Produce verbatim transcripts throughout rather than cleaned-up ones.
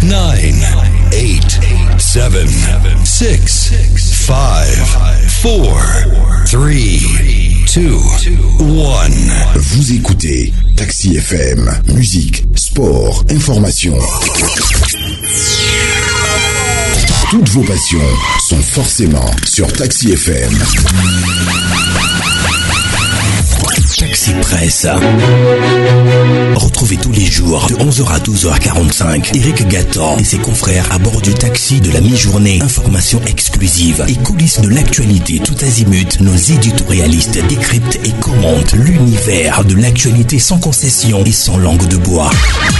nine, eight, seven, six, five, four, three, two, one. Vous écoutez Taxi F M, musique, sport, information. Toutes vos passions sont forcément sur Taxi F M. Taxi Presse. Retrouvez tous les jours de onze heures à douze heures quarante-cinq Eric Gatan et ses confrères à bord du taxi de la mi-journée. Informations exclusives et coulisses de l'actualité tout azimut. Nos éditorialistes décryptent et commentent l'univers de l'actualité sans concession et sans langue de bois.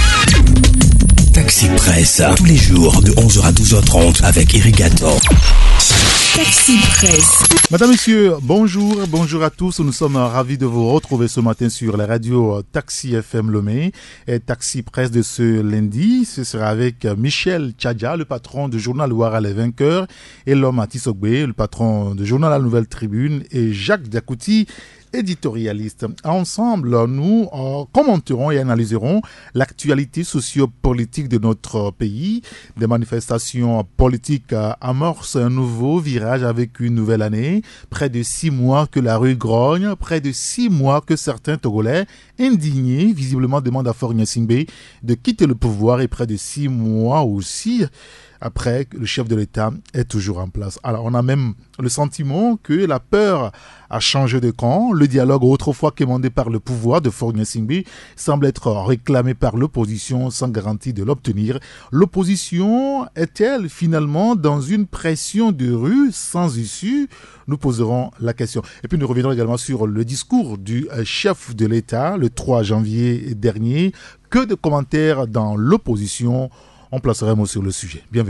Taxi Presse, tous les jours de onze heures à douze heures trente avec Eric Gatan. Taxi Presse. Madame, Monsieur, bonjour, bonjour à tous. Nous sommes ravis de vous retrouver ce matin sur la radio Taxi F M Lomé et Taxi Presse de ce lundi. Ce sera avec Michel Tchadja, le patron du journal Ouara Les Vainqueurs, et l'homme à Tissogbe, le patron du journal La Nouvelle Tribune, et Jacques Diakouti, éditorialiste. Ensemble, nous euh, commenterons et analyserons l'actualité socio-politique de notre pays. Des manifestations politiques euh, amorcent un nouveau virage avec une nouvelle année. Près de six mois que la rue grogne, près de six mois que certains Togolais indignés visiblement demandent à Faure Gnassingbé de quitter le pouvoir, et près de six mois aussi après que le chef de l'État est toujours en place. Alors on a même le sentiment que la peur a changé de camp. Le dialogue autrefois commandé par le pouvoir de Faure Gnassingbé semble être réclamé par l'opposition sans garantie de l'obtenir. L'opposition est-elle finalement dans une pression de rue sans issue? Nous poserons la question. Et puis nous reviendrons également sur le discours du chef de l'État le trois janvier dernier. Que de commentaires dans l'opposition. On placera un mot sur le sujet. Bienvenue.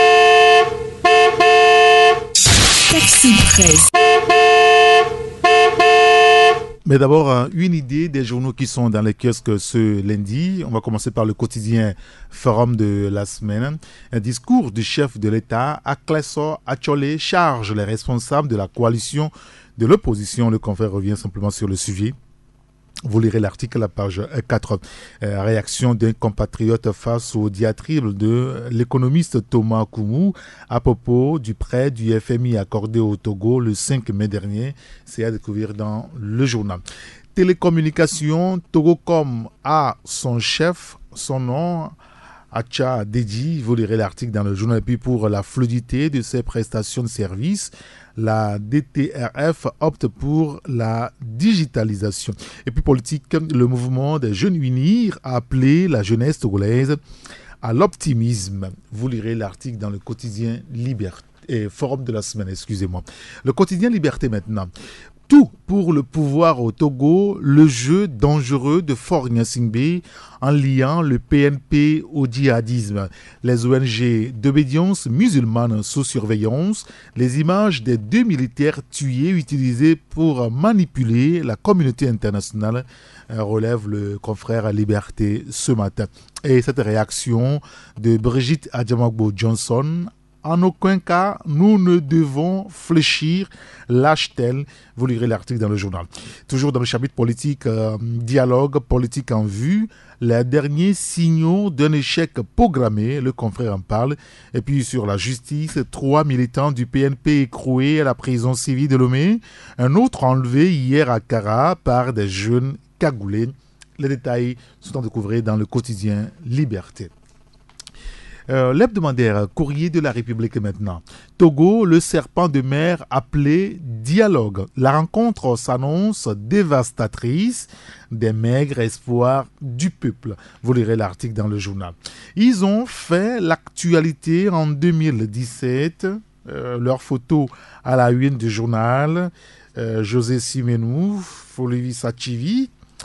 Taxi Presse. Mais d'abord, une idée des journaux qui sont dans les kiosques ce lundi. On va commencer par le quotidien Forum de la semaine. Un discours du chef de l'État, Akleso Achole, charge les responsables de la coalition de l'opposition. Le confrère revient simplement sur le sujet. Vous lirez l'article à la page quatre. Euh, réaction d'un compatriote face aux diatribes de l'économiste Thomas Koumou à propos du prêt du F M I accordé au Togo le cinq mai dernier. C'est à découvrir dans le journal. Télécommunications, Togocom a son chef, son nom, Acha Deji. Vous lirez l'article dans le journal. Et puis pour la fluidité de ses prestations de services, la D T R F opte pour la digitalisation. Et puis politique, le mouvement des jeunes unis a appelé la jeunesse togolaise à l'optimisme. Vous lirez l'article dans le quotidien Liberté, et Forum de la semaine, excusez-moi. Le quotidien Liberté maintenant. Tout pour le pouvoir au Togo, le jeu dangereux de Faure Gnassingbé en liant le P N P au djihadisme, les O N G d'obédience musulmane sous surveillance, les images des deux militaires tués utilisés pour manipuler la communauté internationale, relève le confrère Liberté ce matin. Et cette réaction de Brigitte Adjamagbo Johnson: en aucun cas, nous ne devons fléchir, lâche-t-elle. Vous lirez l'article dans le journal. Toujours dans le chapitre politique, euh, dialogue politique en vue, les derniers signaux d'un échec programmé, le confrère en parle. Et puis sur la justice, trois militants du P N P écroués à la prison civile de Lomé, un autre enlevé hier à Kara par des jeunes cagoulés. Les détails sont à découvrir dans le quotidien Liberté. Euh, l'hebdomadaire Courrier de la République maintenant. Togo, le serpent de mer appelé dialogue. La rencontre s'annonce dévastatrice. Des maigres espoirs du peuple. Vous lirez l'article dans le journal. Ils ont fait l'actualité en deux mille dix-sept. Euh, leur photo à la une du journal. Euh, José Simenou, Folivi Sachivi.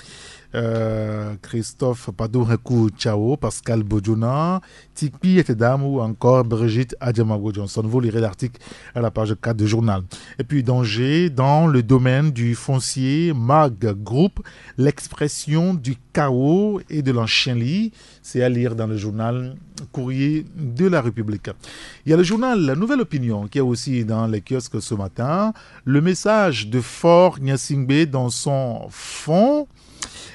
Euh, Christophe Padorekou Chao, Pascal Bodjona, Tikpi Etedam ou encore Brigitte Adjamago Johnson. Vous lirez l'article à la page quatre du journal. Et puis danger dans le domaine du foncier, Mag Group, l'expression du chaos et de l'enchaînerie. C'est à lire dans le journal Courrier de la République. Il y a le journal La Nouvelle Opinion qui est aussi dans les kiosques ce matin. Le message de Faure Gnassingbé dans son fond.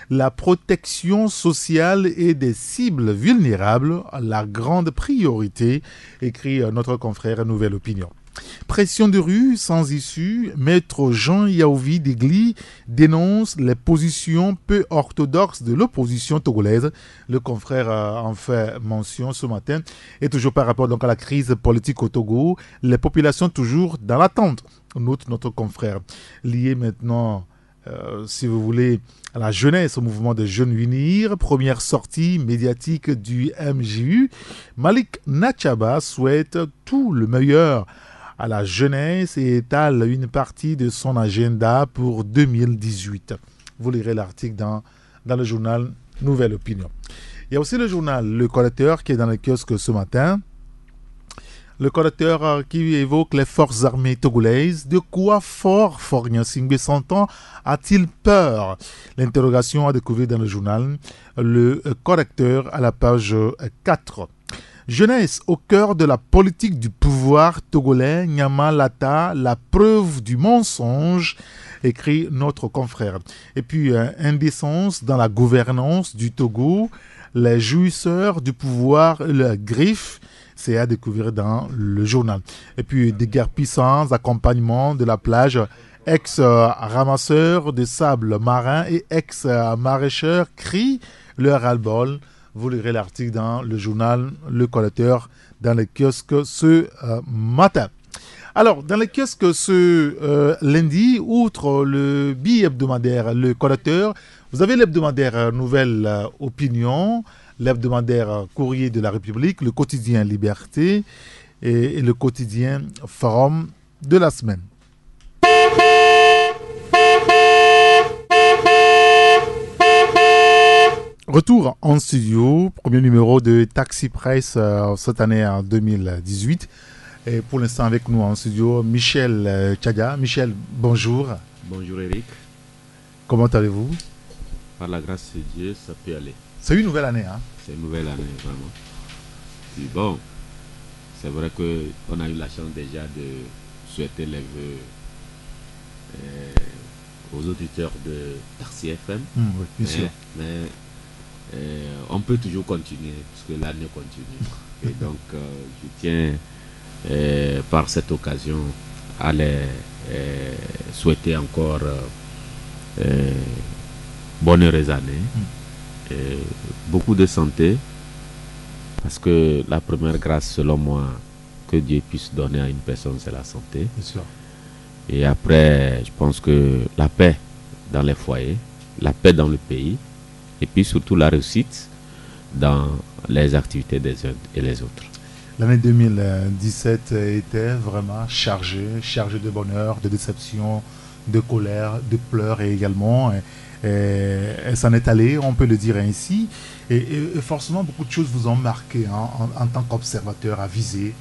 la protection sociale et des cibles vulnérables, la grande priorité, écrit notre confrère Nouvelle Opinion. Pression de rue sans issue, maître Jean Yaouvi Degli dénonce les positions peu orthodoxes de l'opposition togolaise. Le confrère en fait mention ce matin. Et toujours par rapport donc à la crise politique au Togo, les populations toujours dans l'attente. Note notre confrère. Lié maintenant, euh, si vous voulez, à la jeunesse, au mouvement des jeunes unir, première sortie médiatique du M J U, Malik Nachaba souhaite tout le meilleur à la jeunesse et étale une partie de son agenda pour deux mille dix-huit. Vous lirez l'article dans, dans le journal Nouvelle Opinion. Il y a aussi le journal Le Collecteur qui est dans le kiosque ce matin. Le Collecteur qui évoque les forces armées togolaises. De quoi Fort Faure-Gnassingbé s'entend a-t-il peur? L'interrogation à découvrir dans le journal Le Collecteur à la page quatre. Jeunesse au cœur de la politique du pouvoir togolais, Nyama Lata, la preuve du mensonge, écrit notre confrère. Et puis, euh, indécence dans la gouvernance du Togo, les jouisseurs du pouvoir, le griffe, c'est à découvrir dans le journal. Et puis, des guerres puissantes, accompagnement de la plage, ex-ramasseurs de sable marin et ex-maraîcheurs crient leur ras-le-bol. Vous lirez l'article dans le journal Le Collecteur dans les kiosques ce euh, matin. Alors, dans les kiosques ce euh, lundi, outre le bi-hebdomadaire Le Collecteur, vous avez l'hebdomadaire Nouvelle euh, Opinion, l'hebdomadaire Courrier de la République, le quotidien Liberté et, et le quotidien Forum de la semaine. Retour en studio, premier numéro de Taxi Presse euh, cette année en deux mille dix-huit. Et pour l'instant avec nous en studio, Michel euh, Tchadia. Michel, bonjour. Bonjour Eric. Comment allez-vous? Par la grâce de Dieu, ça peut aller. C'est une nouvelle année, hein? C'est une nouvelle année, vraiment. Puis bon, c'est vrai qu'on a eu la chance déjà de souhaiter les vœux euh, aux auditeurs de Taxi F M. Mmh, oui, bien mais, sûr. Mais euh, on peut toujours continuer, parce que l'année continue. Et donc, euh, je tiens, euh, par cette occasion, à les euh, souhaiter encore euh, euh, bonne heureuse année. Mmh. Et beaucoup de santé, parce que la première grâce, selon moi, que Dieu puisse donner à une personne, c'est la santé. Bien sûr. Et après, je pense que la paix dans les foyers, la paix dans le pays, et puis surtout la réussite dans les activités des uns et les autres. L'année deux mille dix-sept était vraiment chargée, chargée de bonheur, de déception, de colère, de pleurs et également. Et, et, et s'en est allé, on peut le dire ainsi. Et, et, et forcément, beaucoup de choses vous ont marqué hein, en, en tant qu'observateur avisé.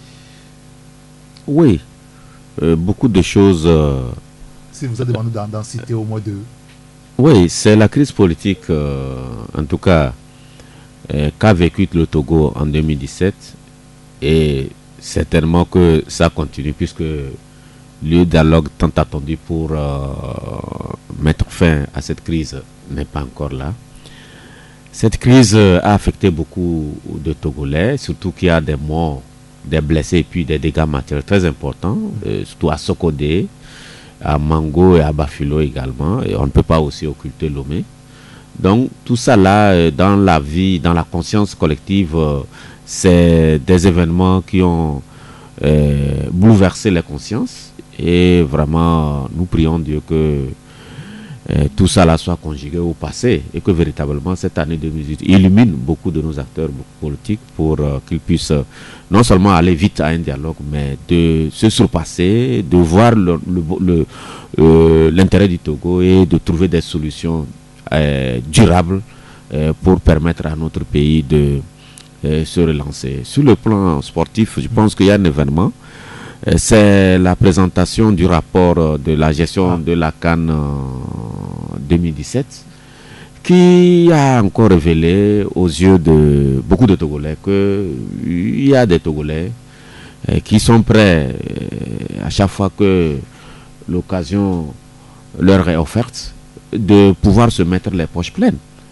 Oui, euh, beaucoup de choses. Euh, si vous avez demandé d'en, d'en citer au moins deux. Oui, c'est la crise politique, euh, en tout cas, euh, qu'a vécu le Togo en deux mille dix-sept. Et certainement que ça continue, puisque le dialogue tant attendu pour euh, mettre fin à cette crise n'est pas encore là. Cette crise a affecté beaucoup de Togolais, surtout qu'il y a des morts, des blessés et puis des dégâts matériels très importants, euh, surtout à Sokodé, à Mango et à Bafilo également. Et on ne peut pas aussi occulter Lomé. Donc tout ça là, euh, dans la vie, dans la conscience collective, euh, c'est des événements qui ont euh, bouleversé les consciences. Et vraiment, nous prions Dieu que euh, tout ça là soit conjugué au passé et que véritablement cette année deux mille dix-huit illumine beaucoup de nos acteurs politiques pour euh, qu'ils puissent euh, non seulement aller vite à un dialogue, mais de se surpasser, de voir le, le, le, euh, l'intérêt du Togo et de trouver des solutions euh, durables euh, pour permettre à notre pays de euh, se relancer. Sur le plan sportif, je pense qu'il y a un événement. C'est la présentation du rapport de la gestion de la CAN deux mille dix-sept qui a encore révélé aux yeux de beaucoup de Togolais qu'il y a des Togolais qui sont prêts à chaque fois que l'occasion leur est offerte de pouvoir se mettre les poches pleines.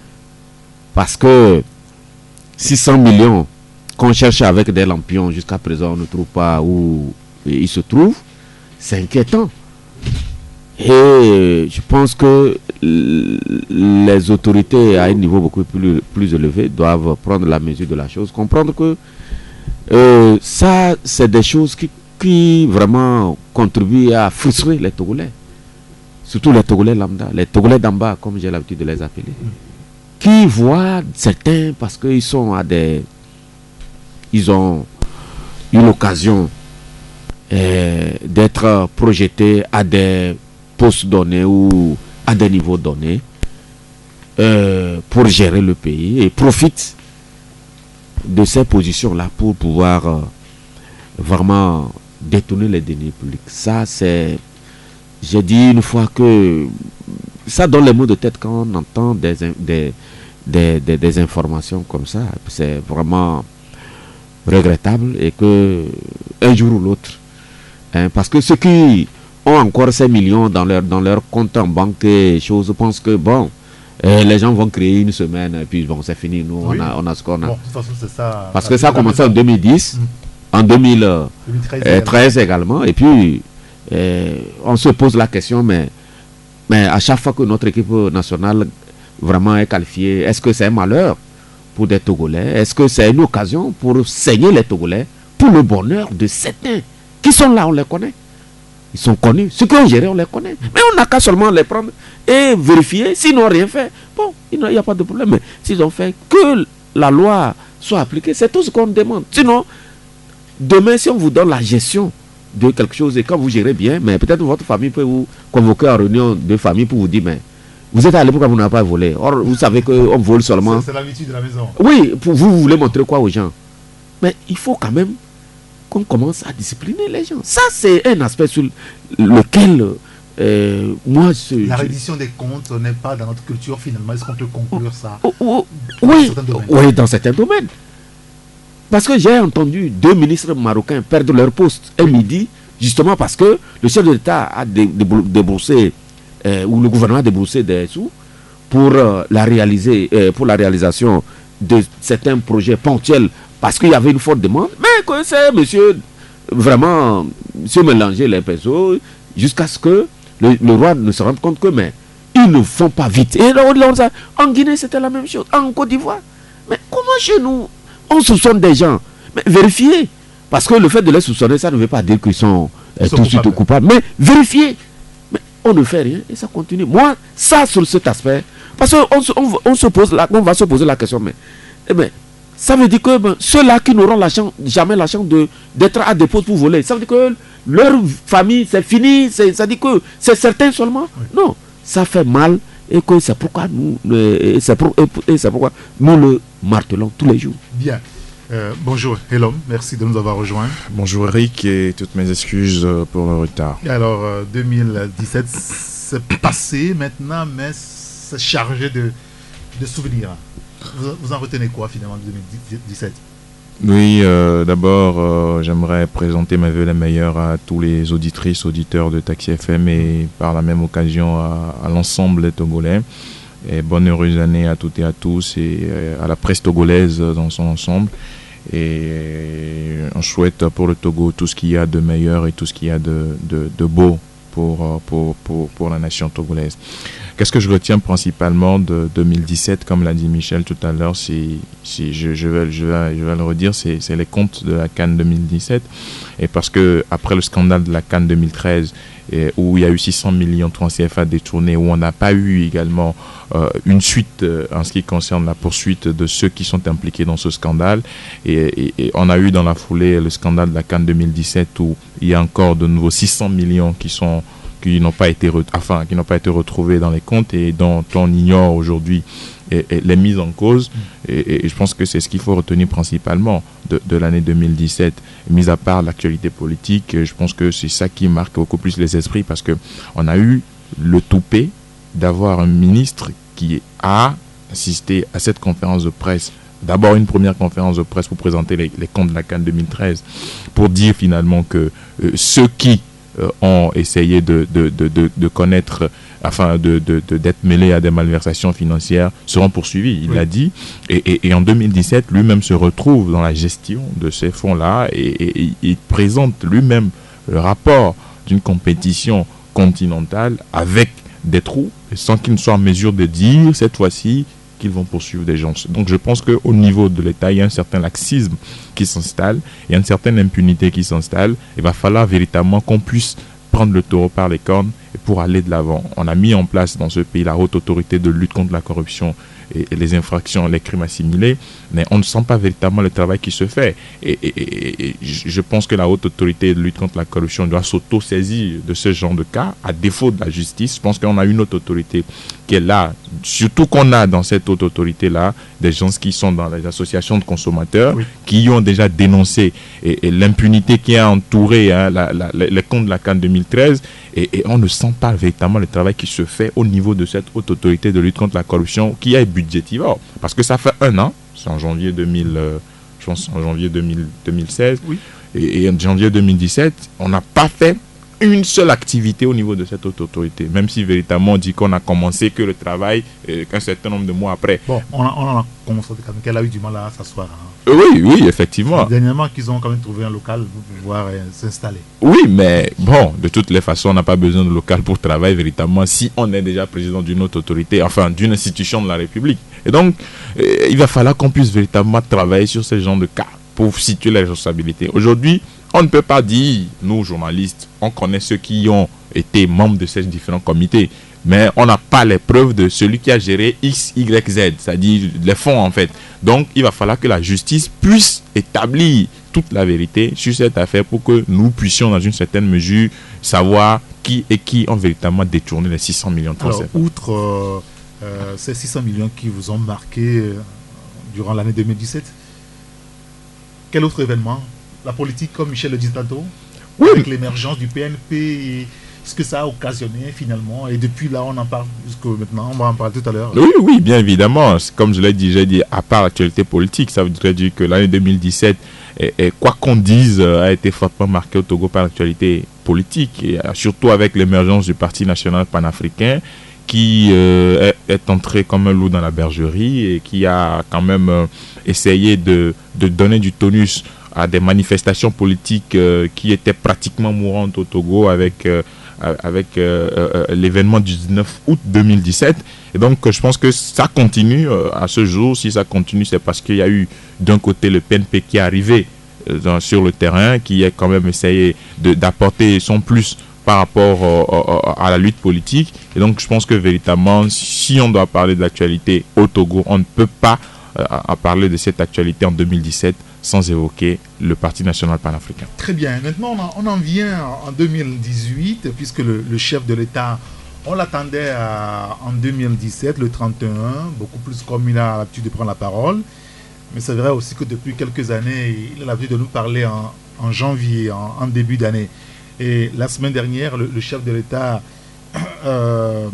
Parce que six cents millions qu'on cherche avec des lampions, jusqu'à présent, on ne trouve pas où ils se trouvent. C'est inquiétant. Et je pense que les autorités à un niveau beaucoup plus, plus élevé doivent prendre la mesure de la chose, comprendre que euh, ça, c'est des choses qui, qui vraiment contribuent à frustrer les Togolais. Surtout les Togolais lambda, les Togolais d'en bas, comme j'ai l'habitude de les appeler, qui voient certains parce qu'ils sont à des... Ils ont eu l'occasion euh, d'être projetés à des postes donnés ou à des niveaux donnés euh, pour gérer le pays et profitent de ces positions-là pour pouvoir euh, vraiment détourner les deniers publics. Ça, c'est... J'ai dit une fois que ça donne les mots de tête quand on entend des, des, des, des, des informations comme ça. C'est vraiment regrettable et que un jour ou l'autre, hein, parce que ceux qui ont encore ces millions dans leur, dans leur compte en banque et choses, pensent que bon, euh, les gens vont créer une semaine et puis bon, c'est fini, nous oui. on, a, on a ce qu'on a. Bon, de toute façon, c'est ça, parce que ça a commencé en deux mille dix, mmh. en deux mille treize également, et puis euh, on se pose la question, mais, mais à chaque fois que notre équipe nationale vraiment est qualifiée, est-ce que c'est un malheur pour des Togolais? Est-ce que c'est une occasion pour saigner les Togolais pour le bonheur de certains qui sont là, on les connaît? Ils sont connus. Ceux qui ont géré, on les connaît. Mais on n'a qu'à seulement les prendre et vérifier. S'ils n'ont rien fait, bon, il n'y a pas de problème. Mais s'ils ont fait que la loi soit appliquée, c'est tout ce qu'on demande. Sinon, demain, si on vous donne la gestion de quelque chose et quand vous gérez bien, mais peut-être votre famille peut vous convoquer en réunion de famille pour vous dire, mais vous êtes allé pourquoi vous n'avez pas volé? Or, vous savez qu'on vole seulement. C'est l'habitude de la maison. Oui, pour vous, vous voulez montrer quoi aux gens? Mais il faut quand même qu'on commence à discipliner les gens. Ça, c'est un aspect sur lequel euh, moi... Je, la reddition des comptes n'est pas dans notre culture finalement. Est-ce qu'on peut conclure ça? Oh, oh, dans oui, oui, dans certains domaines. Parce que j'ai entendu deux ministres marocains perdre leur poste un midi, justement parce que le chef de l'État a débroussé, euh, ou le gouvernement a débroussé des sous pour, euh, la, réaliser, euh, pour la réalisation de certains projets ponctuels parce qu'il y avait une forte demande, mais que c'est monsieur vraiment se mélanger les pinceaux jusqu'à ce que le, le roi ne se rende compte que mais ils ne font pas vite. Et là, en Guinée c'était la même chose, en Côte d'Ivoire. Mais comment chez nous on soupçonne des gens? Mais vérifiez, parce que le fait de les soupçonner, ça ne veut pas dire qu'ils sont, euh, sont tout de suite coupables. Mais vérifiez. Mais on ne fait rien et ça continue. Moi, ça sur cet aspect, parce qu'on on, on se pose la, on va se poser la question, mais eh bien, ça veut dire que ben, ceux-là qui n'auront la chance, jamais la chance de, d'être à dépôt pour voler, ça veut dire que leur famille, c'est fini, c'est, ça dit que c'est certain seulement. Oui. Non, ça fait mal et que c'est pourquoi nous, et c'est, pour, et c'est pourquoi nous le martelons tous les jours. Bien. Euh, bonjour Helom, merci de nous avoir rejoints. Bonjour Eric et toutes mes excuses pour le retard. Alors euh, deux mille dix-sept, c'est passé maintenant, mais c'est chargé de, de souvenirs. Vous, vous en retenez quoi finalement de deux mille dix-sept? Oui, euh, d'abord, euh, j'aimerais présenter mes vœux les meilleurs à tous les auditrices, auditeurs de Taxi F M et par la même occasion à, à l'ensemble des Togolais. Et bonne heureuse année à toutes et à tous et euh, à la presse togolaise dans son ensemble. Et on souhaite pour le Togo tout ce qu'il y a de meilleur et tout ce qu'il y a de, de, de beau pour, pour, pour, pour la nation togolaise. Qu'est-ce que je retiens principalement de deux mille dix-sept, comme l'a dit Michel tout à l'heure, si, si je, je, vais, je, vais, je vais le redire, c'est, c'est les comptes de la CAN deux mille dix-sept. Et parce que après le scandale de la CAN deux mille treize, et où il y a eu six cents millions de francs C F A détournés, où on n'a pas eu également euh, une suite euh, en ce qui concerne la poursuite de ceux qui sont impliqués dans ce scandale. Et, et, et on a eu dans la foulée le scandale de la CAN deux mille dix-sept, où il y a encore de nouveau six cents millions qui sont qui n'ont pas été re- enfin qui n'ont pas été retrouvés dans les comptes et dont on ignore aujourd'hui et, et les mises en cause. Et, et je pense que c'est ce qu'il faut retenir principalement de, de l'année deux mille dix-sept, mis à part l'actualité politique. Je pense que c'est ça qui marque beaucoup plus les esprits, parce que on a eu le toupet d'avoir un ministre qui a assisté à cette conférence de presse. D'abord une première conférence de presse pour présenter les, les comptes de la CAN deux mille treize, pour dire finalement que euh, ceux qui Euh, ont essayé de, de, de, de, de connaître, enfin de, de, de, d'être mêlés à des malversations financières seront poursuivis. Il oui. l'a dit. Et, et, et en deux mille dix-sept, lui-même se retrouve dans la gestion de ces fonds-là et, et, et il présente lui-même le rapport d'une compétition continentale avec des trous, sans qu'il ne soit en mesure de dire cette fois-ci qu'ils vont poursuivre des gens. Donc je pense qu'au niveau de l'État, il y a un certain laxisme qui s'installe, il y a une certaine impunité qui s'installe. Il va falloir véritablement qu'on puisse prendre le taureau par les cornes et pour aller de l'avant. On a mis en place dans ce pays la haute autorité de lutte contre la corruption et, et les infractions, les crimes assimilés, mais on ne sent pas véritablement le travail qui se fait. Et, et, et, et je pense que la haute autorité de lutte contre la corruption doit s'auto-saisir de ce genre de cas, à défaut de la justice. Je pense qu'on a une haute autorité qui est là, surtout qu'on a dans cette haute autorité-là des gens qui sont dans les associations de consommateurs, oui. qui ont déjà dénoncé et, et l'impunité qui a entouré hein, la, la, les comptes de la CAN deux mille treize, et, et on ne sent pas véritablement le travail qui se fait au niveau de cette haute autorité de lutte contre la corruption qui est budgétivore. Parce que ça fait un an, c'est en janvier deux mille, euh, je pense en janvier deux mille, deux mille seize, oui. et, et en janvier deux mille dix-sept, on n'a pas fait une seule activité au niveau de cette haute autorité, même si véritablement on dit qu'on a commencé que le travail euh, qu'un certain nombre de mois après. Bon, on, a, on en a commencé quand même, qu'elle a eu du mal à s'asseoir. Hein. Euh, oui, oui, effectivement. C'est dernièrement qu'ils ont quand même trouvé un local pour pouvoir euh, s'installer. Oui, mais bon, de toutes les façons, on n'a pas besoin de local pour travailler véritablement si on est déjà président d'une autre autorité, enfin d'une institution de la République. Et donc, euh, il va falloir qu'on puisse véritablement travailler sur ce genre de cas pour situer les responsabilités. Aujourd'hui, on ne peut pas dire, nous journalistes, on connaît ceux qui ont été membres de ces différents comités, mais on n'a pas les preuves de celui qui a géré X, Y, Z, c'est-à-dire les fonds en fait. Donc il va falloir que la justice puisse établir toute la vérité sur cette affaire pour que nous puissions dans une certaine mesure savoir qui et qui ont véritablement détourné les six cents millions de francs C F A. Alors, outre euh, euh, ces six cents millions qui vous ont marqué euh, durant l'année deux mille dix-sept, quel autre événement? La politique, comme Michel le dit tantôt, oui. avec l'émergence du P N P et ce que ça a occasionné finalement. Et depuis là, on en parle jusqu'à maintenant. On va en parler tout à l'heure. Oui, oui, bien évidemment. Comme je l'ai dit, j'ai dit, à part l'actualité politique, ça voudrait dire que l'année deux mille dix-sept, et, et quoi qu'on dise, a été fortement marquée au Togo par l'actualité politique, et surtout avec l'émergence du Parti national panafricain, qui euh, est, est entré comme un loup dans la bergerie et qui a quand même euh, essayé de, de donner du tonus à des manifestations politiques euh, qui étaient pratiquement mourantes au Togo avec, euh, avec euh, euh, l'événement du dix-neuf août deux mille dix-sept. Et donc, je pense que ça continue euh, à ce jour. Si ça continue, c'est parce qu'il y a eu d'un côté le P N P qui est arrivé euh, dans, sur le terrain, qui a quand même essayé de, d'apporter son plus par rapport euh, à la lutte politique. Et donc, je pense que véritablement, si on doit parler de l'actualité au Togo, on ne peut pas euh, à parler de cette actualité en deux mille dix-sept sans évoquer le Parti national panafricain. Très bien. Maintenant, on en, on en vient en deux mille dix-huit, puisque le, le chef de l'État, on l'attendait à, en deux mille dix-sept, le trente et un, beaucoup plus comme il a l'habitude de prendre la parole. Mais c'est vrai aussi que depuis quelques années, il a l'habitude de nous parler en, en janvier, en, en début d'année. Et la semaine dernière, le, le chef de l'État euh,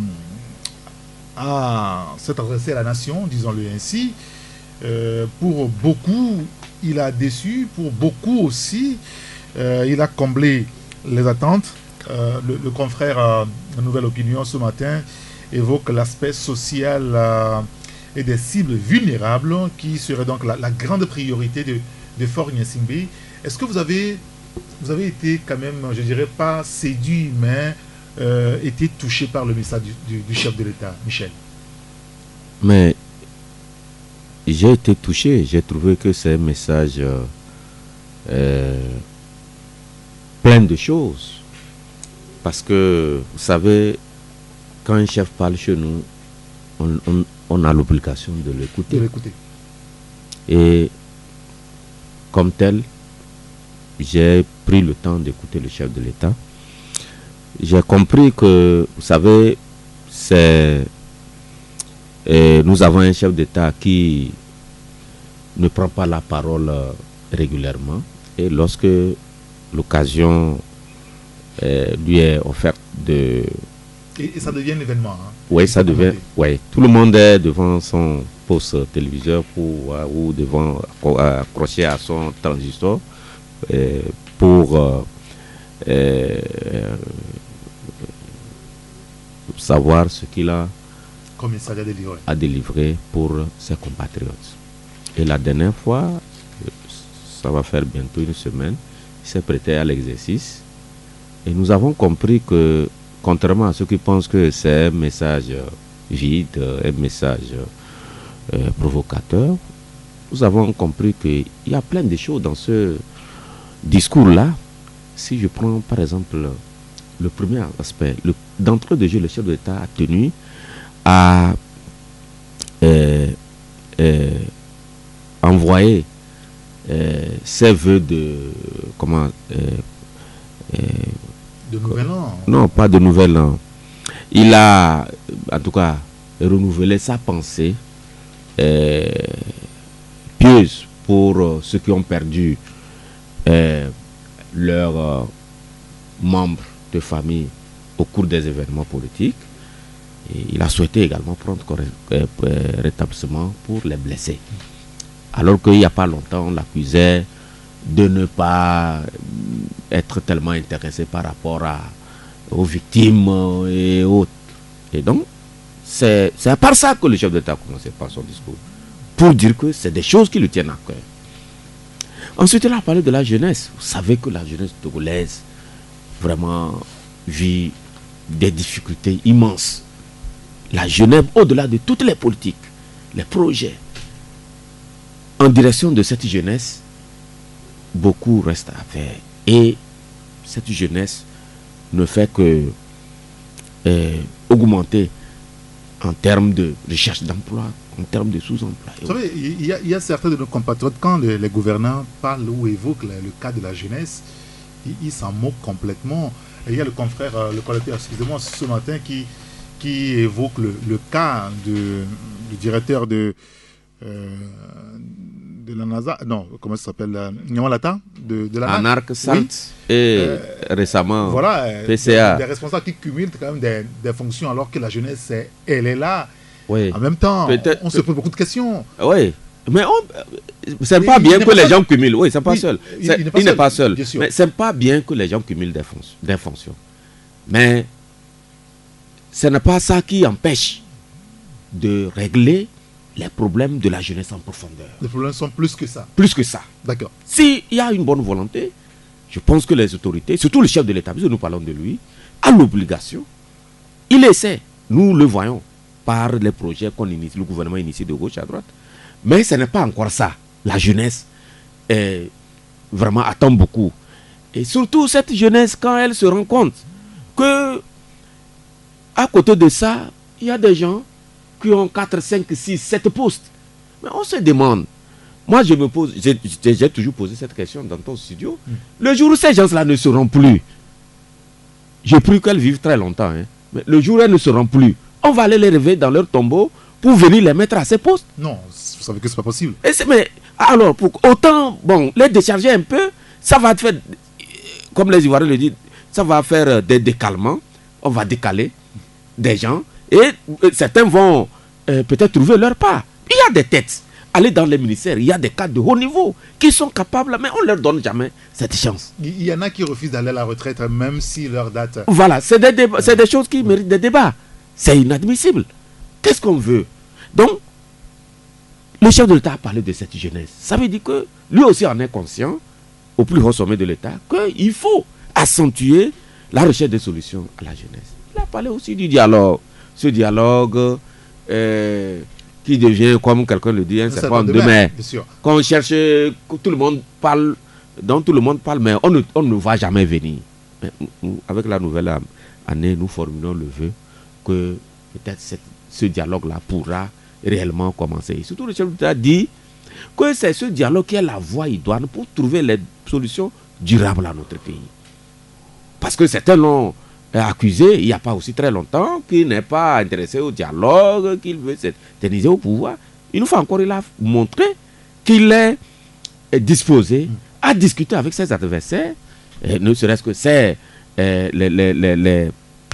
a s'est adressé à la nation, disons-le ainsi. Euh, pour beaucoup, il a déçu, pour beaucoup aussi, euh, il a comblé les attentes. Euh, le, le confrère euh, de Nouvelle Opinion ce matin évoque l'aspect social euh, et des cibles vulnérables qui serait donc la, la grande priorité de, de Faure Gnassingbé. Est-ce que vous avez, vous avez été quand même, je dirais pas séduit, mais euh, été touché par le message du, du, du chef de l'État, Michel? Mais j'ai été touché, j'ai trouvé que c'est un message euh, euh, plein de choses. Parce que, vous savez, quand un chef parle chez nous, on, on, on a l'obligation de l'écouter. De l'écouter. Et comme tel, j'ai pris le temps d'écouter le chef de l'État. J'ai compris que, vous savez, c'est... Et nous avons un chef d'État qui ne prend pas la parole euh, régulièrement. Et lorsque l'occasion euh, lui est offerte de... Et, et ça devient un événement. Hein, oui, ça devient... Oui, tout le monde est devant son poste téléviseur pour, euh, ou devant euh, accroché à son transistor euh, pour... Euh, euh, savoir ce qu'il a Comme il s'agit de livrer. à délivrer pour ses compatriotes. Et la dernière fois, ça va faire bientôt une semaine, il s'est prêté à l'exercice. Et nous avons compris que, contrairement à ceux qui pensent que c'est un message vide, un message euh, provocateur, nous avons compris qu'il y a plein de choses dans ce discours-là. Si je prends par exemple le premier aspect, le, d'entrée de jeu, le chef de l'État a tenu à euh, euh, envoyer euh, ses voeux de comment euh, euh, De nouvel an. non, pas de nouvel an. Il a en tout cas renouvelé sa pensée euh, pieuse pour euh, ceux qui ont perdu euh, leurs euh, membres de famille au cours des événements politiques. Et il a souhaité également prendre euh, rétablissement pour les blessés. Alors qu'il n'y a pas longtemps, on l'accusait de ne pas être tellement intéressé par rapport à, aux victimes et autres. Et donc, c'est à part ça que le chef d'État a commencé par son discours, pour dire que c'est des choses qui lui tiennent à cœur. Ensuite, il a parlé de la jeunesse. Vous savez que la jeunesse togolaise vraiment vit des difficultés immenses. La jeunesse, au-delà de toutes les politiques, les projets, en direction de cette jeunesse, beaucoup reste à faire. Et cette jeunesse ne fait que euh, augmenter en termes de recherche d'emploi, en termes de sous-emploi. Vous savez, il y, a, il y a certains de nos compatriotes, quand les, les gouvernants parlent ou évoquent le, le cas de la jeunesse, ils, ils s'en moquent complètement. Et il y a le confrère, le collecteur, excusez-moi, ce matin, qui, qui évoque le, le cas de, du directeur de... Euh, de la NASA, non, comment ça s'appelle, Nyamalata, de, de la Anarc Sant, oui. Et euh, récemment, voilà, P C A. Des, des responsables qui cumulent quand même des, des fonctions alors que la jeunesse, elle est là. Oui. En même temps, on se pose beaucoup de questions. Oui, mais c'est pas bien que les gens cumulent. Oui, c'est pas oui, seul. Il, il n'est pas, pas seul. Bien sûr. Mais c'est pas bien que les gens cumulent des, fonctions, des fonctions. Mais ce n'est pas ça qui empêche de régler les problèmes de la jeunesse en profondeur. Les problèmes sont plus que ça. Plus que ça. D'accord. S'il y a une bonne volonté, je pense que les autorités, surtout le chef de l'État, puisque nous parlons de lui, a l'obligation. Il essaie. Nous le voyons par les projets qu'on initie, le gouvernement initie de gauche à droite. Mais ce n'est pas encore ça. La jeunesse est, vraiment attend beaucoup. Et surtout cette jeunesse, quand elle se rend compte que à côté de ça, il y a des gens qui ont quatre, cinq, six, sept postes. Mais on se demande. Moi, je me pose, j'ai toujours posé cette question dans ton studio. Mm. Le jour où ces gens-là ne seront plus, j'ai pris qu'elles vivent très longtemps, hein, mais le jour où elles ne seront plus, on va aller les réveiller dans leur tombeau pour venir les mettre à ces postes. Non, vous savez que c'est pas possible. Et mais alors, pour autant, bon, les décharger un peu, ça va faire, comme les Ivoiriens le disent, ça va faire des décalements. On va décaler des gens. Et certains vont euh, peut-être trouver leur part. Il y a des têtes. Aller dans les ministères, il y a des cadres de haut niveau qui sont capables, mais on ne leur donne jamais cette chance. Il y en a qui refusent d'aller à la retraite, même si leur date... Voilà, c'est des, débats, c'est des choses qui méritent des débats. C'est inadmissible. Qu'est-ce qu'on veut? Donc, le chef de l'État a parlé de cette jeunesse. Ça veut dire que lui aussi en est conscient, au plus haut sommet de l'État, qu'il faut accentuer la recherche des solutions à la jeunesse. Il a parlé aussi du dialogue. Ce dialogue euh, qui devient, comme quelqu'un le dit, un serpent de mer. Quand on cherche, que tout le monde parle, dont tout le monde parle, mais on ne, on ne va jamais venir. Mais, avec la nouvelle année, nous formulons le vœu que peut-être cette, ce dialogue-là pourra réellement commencer. Et surtout, le chef d'État dit que c'est ce dialogue qui est la voie idoine pour trouver les solutions durables à notre pays. Parce que certains l'ont accusé, il n'y a pas aussi très longtemps, qu'il n'est pas intéressé au dialogue, qu'il veut s'éterniser au pouvoir. Il nous faut encore il a montré qu'il est disposé à discuter avec ses adversaires, et ne serait-ce que c'est euh, les, les, les, les,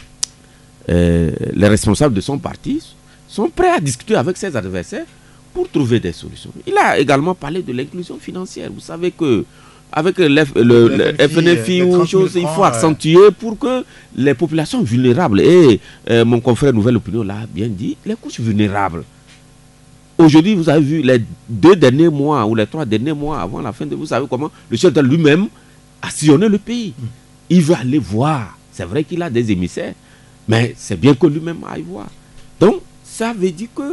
euh, les responsables de son parti sont prêts à discuter avec ses adversaires pour trouver des solutions. Il a également parlé de l'inclusion financière. Vous savez que avec le, le, le, le F N F I ou chose, il faut accentuer pour que les populations vulnérables, et euh, mon confrère Nouvelle Opinion l'a bien dit, les couches vulnérables. Aujourd'hui, vous avez vu les deux derniers mois ou les trois derniers mois avant la fin de, vous savez comment le chef de lui-même a sillonné le pays. Mm. Il veut aller voir. C'est vrai qu'il a des émissaires, mais c'est bien que lui-même aille voir. Donc, ça veut dire que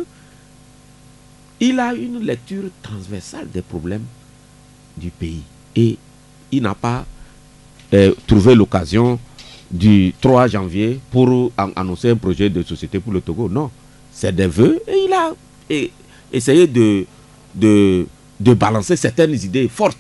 il a une lecture transversale des problèmes du pays. Et il n'a pas euh, trouvé l'occasion du trois janvier pour an- annoncer un projet de société pour le Togo. Non, c'est des vœux et il a et, essayé de, de, de balancer certaines idées fortes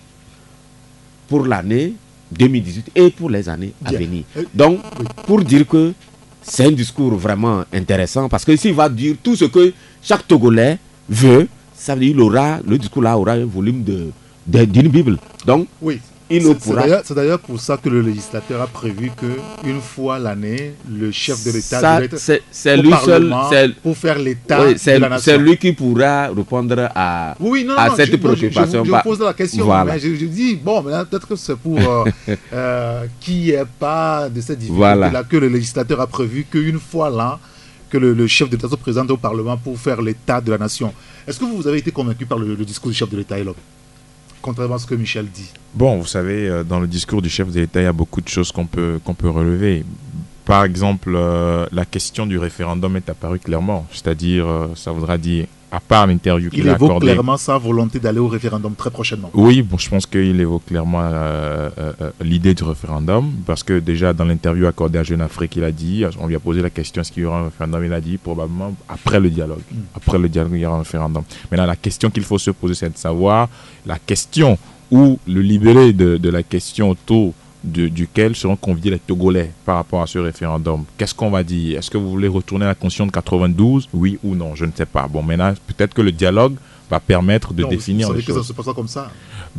pour l'année deux mille dix-huit et pour les années à Bien. venir. Donc, pour dire que c'est un discours vraiment intéressant, parce que s'il va dire tout ce que chaque Togolais veut, ça veut dire qu'il aura, le discours là aura un volume de, de, d'une Bible. Donc, oui. il c'est, pourra... c'est, d'ailleurs, c'est d'ailleurs pour ça que le législateur a prévu qu'une fois l'année, le chef de l'État ça, devrait être c'est, c'est au lui Parlement seul, c'est, pour faire l'État oui, c'est, de la nation. C'est lui qui pourra répondre à, oui, non, à non, cette je, préoccupation. Je, je, je pose la question, voilà. mais je, je dis, bon, mais là, peut-être que c'est pour euh, euh, qu'il n'y ait pas de cette difficulté-là voilà. que le législateur a prévu qu'une fois là, que le, le chef de l'État se présente au Parlement pour faire l'État de la nation. Est-ce que vous avez été convaincu par le, le discours du chef de l'État, Elop, contrairement à ce que Michel dit? Bon, vous savez, dans le discours du chef de l'État, il y a beaucoup de choses qu'on peut, qu'on peut relever. Par exemple, euh, la question du référendum est apparue clairement. C'est-à-dire, euh, ça voudra dire, à part l'interview qu'il a accordée... Il évoque clairement sa volonté d'aller au référendum très prochainement. Oui, bon, je pense qu'il évoque clairement euh, euh, l'idée du référendum, parce que déjà, dans l'interview accordée à Jeune Afrique, il a dit, on lui a posé la question, est-ce qu'il y aura un référendum? Il a dit, probablement, après le dialogue. Mm. Après le dialogue, il y aura un référendum. Maintenant, la question qu'il faut se poser, c'est de savoir, la question ou le libellé de, de la question autour de, duquel seront conviés les Togolais par rapport à ce référendum. Qu'est-ce qu'on va dire? Est-ce que vous voulez retourner à la Constitution de quatre-vingt-douze? Oui ou non? Je ne sais pas. Bon, maintenant, peut-être que le dialogue va permettre de non, définir les choses. Vous savez que ça se passe comme ça?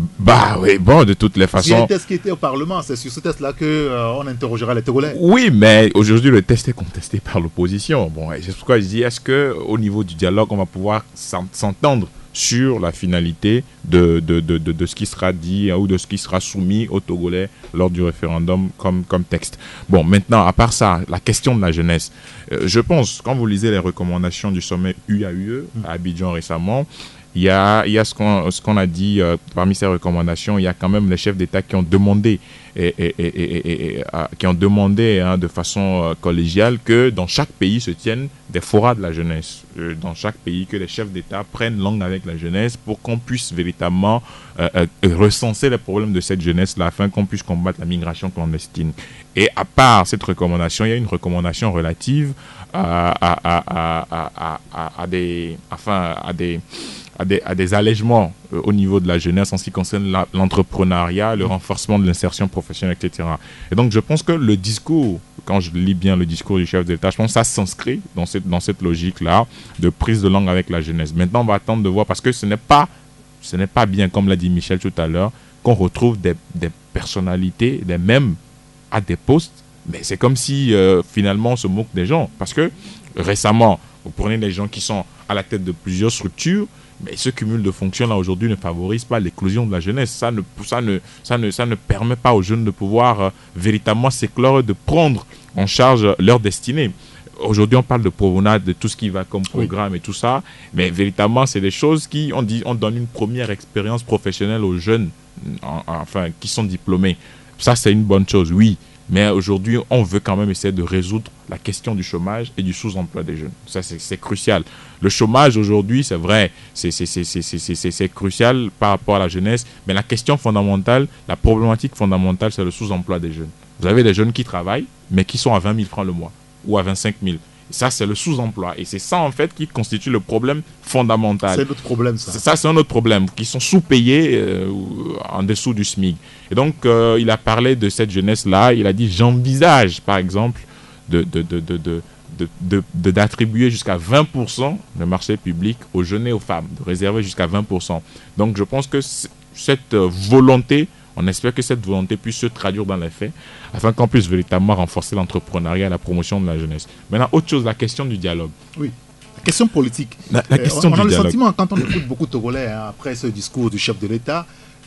Bah oui, bon, de toutes les façons... Il y a un test qui était au Parlement, c'est sur ce test-là qu'on euh, interrogera les Togolais. Oui, mais aujourd'hui, le test est contesté par l'opposition. Bon, et c'est pourquoi je dis, est-ce qu'au niveau du dialogue, on va pouvoir s'entendre sur la finalité de, de, de, de, de ce qui sera dit hein, ou de ce qui sera soumis aux Togolais lors du référendum comme, comme texte. Bon, maintenant, à part ça, la question de la jeunesse. Euh, je pense, quand vous lisez les recommandations du sommet U A U E à Abidjan récemment, il y a, il y a ce qu'on, ce qu'on a dit euh, parmi ces recommandations, il y a quand même les chefs d'État qui ont demandé et, et, et, et, et, et, à, qui ont demandé hein, de façon euh, collégiale que dans chaque pays se tiennent des forats de la jeunesse. Euh, dans chaque pays, que les chefs d'État prennent langue avec la jeunesse pour qu'on puisse véritablement euh, euh, recenser les problèmes de cette jeunesse-là afin qu'on puisse combattre la migration clandestine. Et à part cette recommandation, il y a une recommandation relative à, à, à, à, à, à, à des... Enfin, à des À des, à des allègements euh, au niveau de la jeunesse en ce qui concerne la, l'entrepreneuriat, le renforcement de l'insertion professionnelle, et cetera. Et donc, je pense que le discours, quand je lis bien le discours du chef de l'État, je pense que ça s'inscrit dans cette, dans cette logique-là de prise de langue avec la jeunesse. Maintenant, on va attendre de voir, parce que ce n'est pas, ce n'est pas bien, comme l'a dit Michel tout à l'heure, qu'on retrouve des, des personnalités, des mêmes à des postes, mais c'est comme si, euh, finalement, on se moque des gens. Parce que, récemment, vous prenez des gens qui sont à la tête de plusieurs structures, mais ce cumul de fonctions là aujourd'hui ne favorise pas l'éclosion de la jeunesse. Ça ne, ça ne, ça ne, ça ne permet pas aux jeunes de pouvoir euh, véritablement s'éclore, de prendre en charge leur destinée. Aujourd'hui, on parle de provenade, de tout ce qui va comme programme oui. et tout ça, mais véritablement, c'est des choses qui, on dit, on donne une première expérience professionnelle aux jeunes, en, enfin, qui sont diplômés. Ça, c'est une bonne chose, oui. Mais aujourd'hui, on veut quand même essayer de résoudre la question du chômage et du sous-emploi des jeunes. Ça, c'est, c'est crucial. Le chômage, aujourd'hui, c'est vrai, c'est, c'est, c'est, c'est, c'est, c'est, c'est crucial par rapport à la jeunesse. Mais la question fondamentale, la problématique fondamentale, c'est le sous-emploi des jeunes. Vous avez des jeunes qui travaillent, mais qui sont à vingt mille francs le mois ou à vingt-cinq mille. Et ça, c'est le sous-emploi. Et c'est ça, en fait, qui constitue le problème fondamental. C'est notre problème, ça. C'est, ça, c'est un autre problème, qui sont sous-payés euh, en dessous du SMIC. Et donc, euh, il a parlé de cette jeunesse-là. Il a dit, j'envisage, par exemple, de, de, de, de, de, de, de, de, d'attribuer jusqu'à vingt pour cent le marché public aux jeunes et aux femmes, de réserver jusqu'à vingt pour cent. Donc, je pense que cette volonté... On espère que cette volonté puisse se traduire dans les faits, afin qu'on puisse véritablement renforcer l'entrepreneuriat et la promotion de la jeunesse. Maintenant, autre chose, la question du dialogue. Oui, la question politique. La, la question euh, on du a dialogue. le sentiment, quand on écoute beaucoup de Togolais, hein, après ce discours du chef de l'État,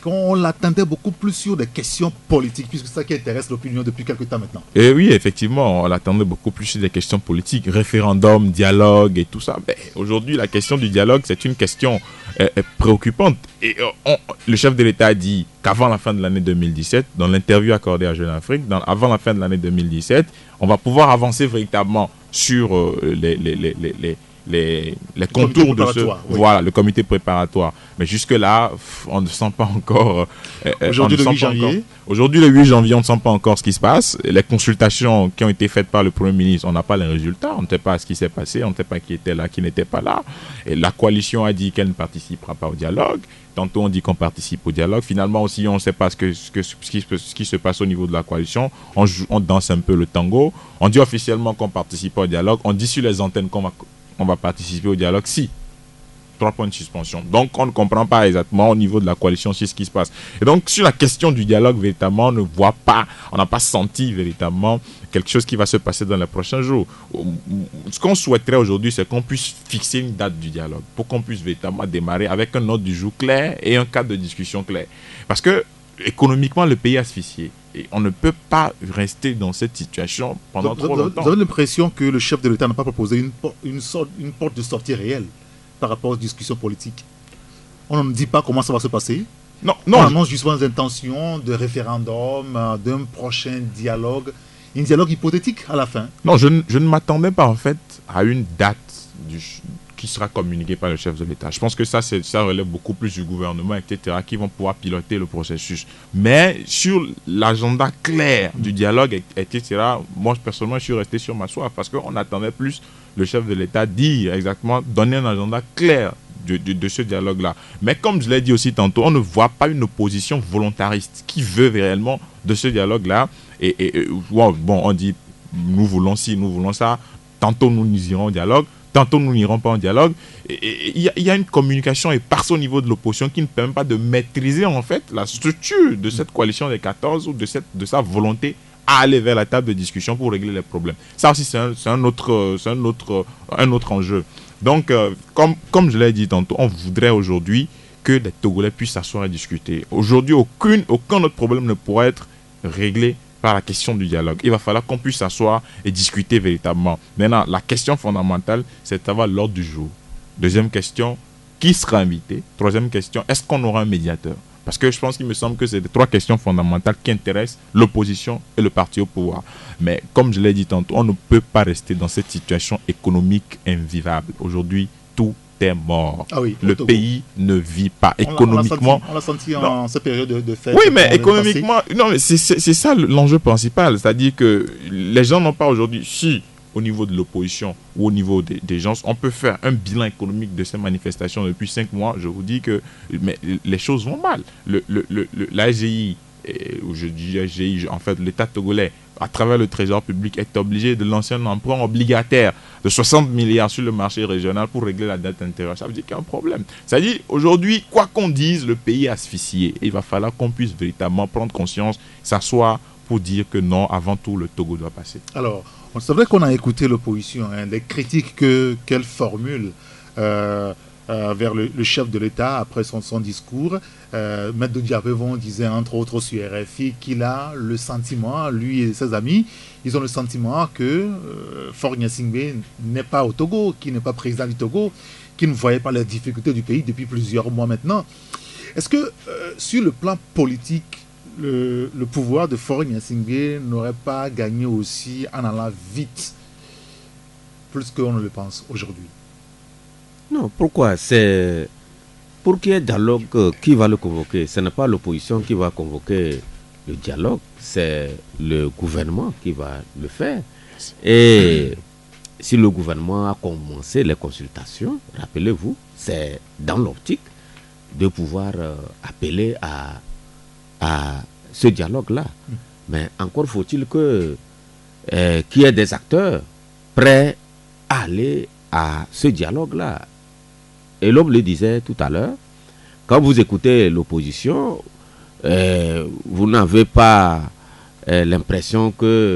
qu'on l'attendait beaucoup plus sur des questions politiques, puisque c'est ça qui intéresse l'opinion depuis quelques temps maintenant. Et oui, effectivement, on l'attendait beaucoup plus sur des questions politiques, référendum, dialogue et tout ça. Mais aujourd'hui, la question du dialogue, c'est une question euh, préoccupante. Et euh, on, le chef de l'État a dit qu'avant la fin de l'année deux mille dix-sept, dans l'interview accordée à Jeune Afrique, dans, avant la fin de l'année deux mille dix-sept, on va pouvoir avancer véritablement sur euh, les, les, les, les, les les, les contours de ce oui. voilà le comité préparatoire, mais jusque là on ne sent pas encore euh, aujourd'hui on ne le huit sent pas janvier encore, aujourd'hui le huit janvier on ne sent pas encore ce qui se passe. Les consultations qui ont été faites par le Premier ministre, on n'a pas les résultats, on ne sait pas ce qui s'est passé, on ne sait pas qui était là, qui n'était pas là, et la coalition a dit qu'elle ne participera pas au dialogue. Tantôt on dit qu'on participe au dialogue, finalement aussi on ne sait pas ce, que, ce, que, ce, qui, ce qui se passe au niveau de la coalition, on, joue, on danse un peu le tango, on dit officiellement qu'on participe au dialogue, on dit sur les antennes qu'on va on va participer au dialogue si. Trois points de suspension. Donc, on ne comprend pas exactement au niveau de la coalition si ce qui se passe. Et donc, sur la question du dialogue, véritablement, on ne voit pas, on n'a pas senti véritablement quelque chose qui va se passer dans les prochains jours. Ce qu'on souhaiterait aujourd'hui, c'est qu'on puisse fixer une date du dialogue pour qu'on puisse véritablement démarrer avec un ordre du jour clair et un cadre de discussion clair. Parce que, économiquement, le pays est asphyxié. Et on ne peut pas rester dans cette situation pendant vous, trop vous, longtemps. Vous avez l'impression que le chef de l'État n'a pas proposé une, une, sorte, une porte de sortie réelle par rapport aux discussions politiques. On ne dit pas comment ça va se passer. Non, non. On annonce justement des intentions de référendum, d'un prochain dialogue, un dialogue hypothétique à la fin. Non, je, je ne m'attendais pas en fait à une date du, qui sera communiquée par le chef de l'État. Je pense que ça, ça relève beaucoup plus du gouvernement, et cetera, qui vont pouvoir piloter le processus. Mais sur l'agenda clair du dialogue, et cetera, moi, personnellement, je suis resté sur ma soif parce qu'on attendait plus le chef de l'État dire exactement, donner un agenda clair de, de, de ce dialogue-là. Mais comme je l'ai dit aussi tantôt, on ne voit pas une opposition volontariste qui veut réellement de ce dialogue-là. Et, et, et bon, on dit, nous voulons ci, nous voulons ça. Tantôt, nous, nous irons au dialogue. Tantôt, nous n'irons pas en dialogue. Il y, y a une communication éparse au niveau de l'opposition qui ne permet pas de maîtriser en fait la structure de cette coalition des quatorze ou de, cette, de sa volonté à aller vers la table de discussion pour régler les problèmes. Ça aussi, c'est un, c'est un, autre, c'est un, autre, un autre enjeu. Donc, euh, comme, comme je l'ai dit tantôt, on voudrait aujourd'hui que les Togolais puissent s'asseoir et discuter. Aujourd'hui, aucune, aucun autre problème ne pourrait être réglé par la question du dialogue. Il va falloir qu'on puisse s'asseoir et discuter véritablement. Maintenant, la question fondamentale, c'est d'avoir l'ordre du jour. Deuxième question, qui sera invité? Troisième question, est-ce qu'on aura un médiateur? Parce que je pense qu'il me semble que c'est les trois questions fondamentales qui intéressent l'opposition et le parti au pouvoir. Mais comme je l'ai dit tantôt, on ne peut pas rester dans cette situation économique invivable. Aujourd'hui, tout est mort. Ah oui, le pays ne vit pas. On économiquement. On l'a senti, senti en cette période de, de fête. Oui, mais économiquement, non, mais c'est, c'est, c'est ça l'enjeu principal. C'est-à-dire que les gens n'ont pas aujourd'hui, si au niveau de l'opposition ou au niveau des, des gens, on peut faire un bilan économique de ces manifestations depuis cinq mois. Je vous dis que mais les choses vont mal. Le, le, le, le, la S G I, ou je dis S G I, en fait, l'État togolais, à travers le Trésor public, est obligé de lancer un emprunt obligataire de soixante milliards sur le marché régional pour régler la dette intérieure. Ça veut dire qu'il y a un problème. C'est-à-dire, aujourd'hui, quoi qu'on dise, le pays est asphyxié. Il va falloir qu'on puisse véritablement prendre conscience, s'asseoir pour dire que non, avant tout, le Togo doit passer. Alors, c'est vrai qu'on a écouté l'opposition, hein, les critiques que, qu'elle formule euh, euh, vers le, le chef de l'État après son, son discours. Euh, Maître Diabevon disait entre autres sur R F I qu'il a le sentiment, lui et ses amis, ils ont le sentiment que euh, Faure Gnassingbé n'est pas au Togo, qu'il n'est pas président du Togo, qu'il ne voyait pas les difficultés du pays depuis plusieurs mois maintenant. Est-ce que euh, sur le plan politique, le, le pouvoir de Faure Gnassingbé n'aurait pas gagné aussi en allant vite, plus qu'on ne le pense aujourd'hui? Non, pourquoi? C'est pour qu'il y ait dialogue, euh, qui va le convoquer? Ce n'est pas l'opposition qui va convoquer le dialogue, c'est le gouvernement qui va le faire. Et si le gouvernement a commencé les consultations, rappelez-vous, c'est dans l'optique de pouvoir euh, appeler à, à ce dialogue-là. Mm. Mais encore faut-il que euh, qu'il y ait des acteurs prêts à aller à ce dialogue-là. Et l'homme le disait tout à l'heure, quand vous écoutez l'opposition, euh, vous n'avez pas euh, l'impression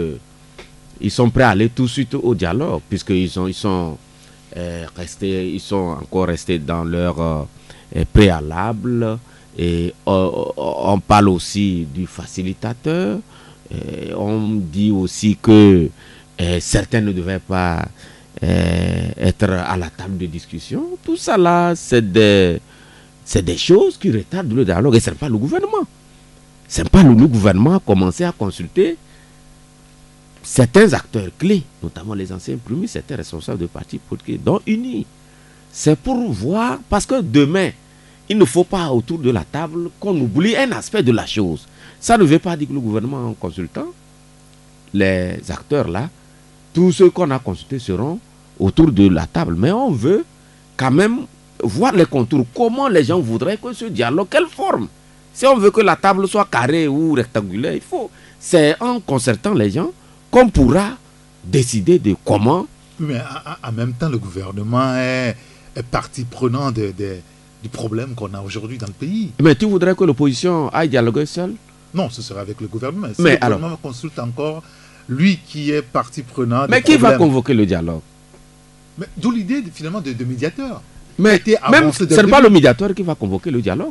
qu'ils sont prêts à aller tout de suite au dialogue, puisqu'ils sont, ils sont, euh, restés, ils sont encore restés dans leur euh, préalable Et euh, on parle aussi du facilitateur. Et on dit aussi que euh, certains ne devaient pas euh, être à la table de discussion. Tout ça là, c'est des, c'est des choses qui retardent le dialogue. Et ce n'est pas le gouvernement. Ce n'est pas le, le gouvernement a commencé à consulter certains acteurs clés, notamment les anciens premiers, certains responsables de partis politiques, dont unis. C'est pour voir, parce que demain, il ne faut pas autour de la table qu'on oublie un aspect de la chose. Ça ne veut pas dire que le gouvernement, en consultant les acteurs là, tous ceux qu'on a consultés seront autour de la table. Mais on veut quand même voir les contours. Comment les gens voudraient que ce dialogue, quelle forme? Si on veut que la table soit carrée ou rectangulaire, il faut. C'est en concertant les gens qu'on pourra décider de comment. Mais en même temps, le gouvernement est, est partie prenante de, de, du problème qu'on a aujourd'hui dans le pays. Mais tu voudrais que l'opposition aille dialoguer seule? Non, ce serait avec le gouvernement. Si mais le alors, gouvernement consulte encore lui qui est partie prenante. Mais qui va convoquer le dialogue? Mais d'où l'idée finalement de, de médiateur. Mais même ce n'est pas le médiateur qui va convoquer le dialogue.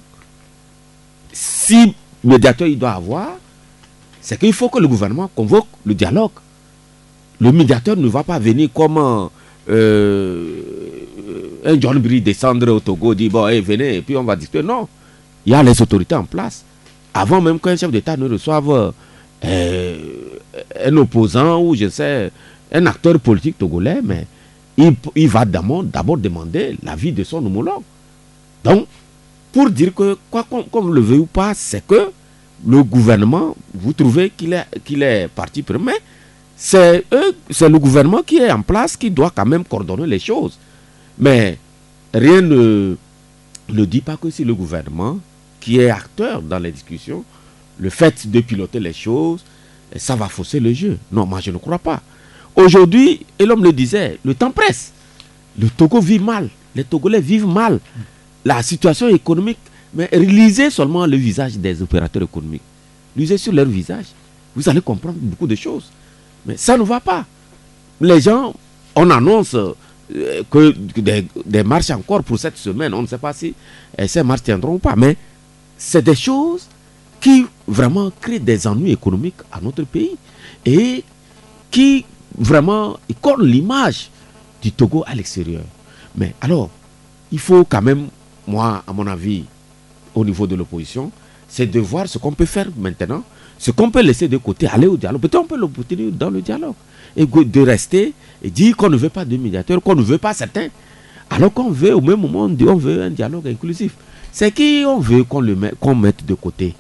Si médiateur il doit avoir, c'est qu'il faut que le gouvernement convoque le dialogue. Le médiateur ne va pas venir comme euh, un John Brie descendre au Togo, dire bon, hey, venez, et puis on va discuter. Non, il y a les autorités en place. Avant même qu'un chef d'État ne reçoive euh, un opposant ou je sais, un acteur politique togolais, mais il, il va d'abord demander l'avis de son homologue. Donc, pour dire que, quoi qu'on le veuille ou pas, c'est que le gouvernement, vous trouvez qu'il est, qu'il est parti pris, mais c'est le gouvernement qui est en place qui doit quand même coordonner les choses. Mais rien ne, ne dit pas que si le gouvernement, qui est acteur dans les discussions, le fait de piloter les choses, ça va fausser le jeu. Non, moi je ne crois pas. Aujourd'hui, et l'homme le disait, le temps presse. Le Togo vit mal. Les Togolais vivent mal. La situation économique, mais lisez seulement le visage des opérateurs économiques. Lisez sur leur visage. Vous allez comprendre beaucoup de choses. Mais ça ne va pas. Les gens, on annonce euh, que des, des marches encore pour cette semaine. On ne sait pas si eh, ces marches tiendront ou pas. Mais c'est des choses qui vraiment créent des ennuis économiques à notre pays. Et qui vraiment collent l'image du Togo à l'extérieur. Mais alors, il faut quand même, moi, à mon avis, au niveau de l'opposition, c'est de voir ce qu'on peut faire maintenant, ce qu'on peut laisser de côté, aller au dialogue. Peut-être on peut l'obtenir dans le dialogue. Et de rester et dire qu'on ne veut pas de médiateur, qu'on ne veut pas certains. Alors qu'on veut, au même moment, on veut un dialogue inclusif. C'est qui on veut qu'on le met, qu'on mette de côté.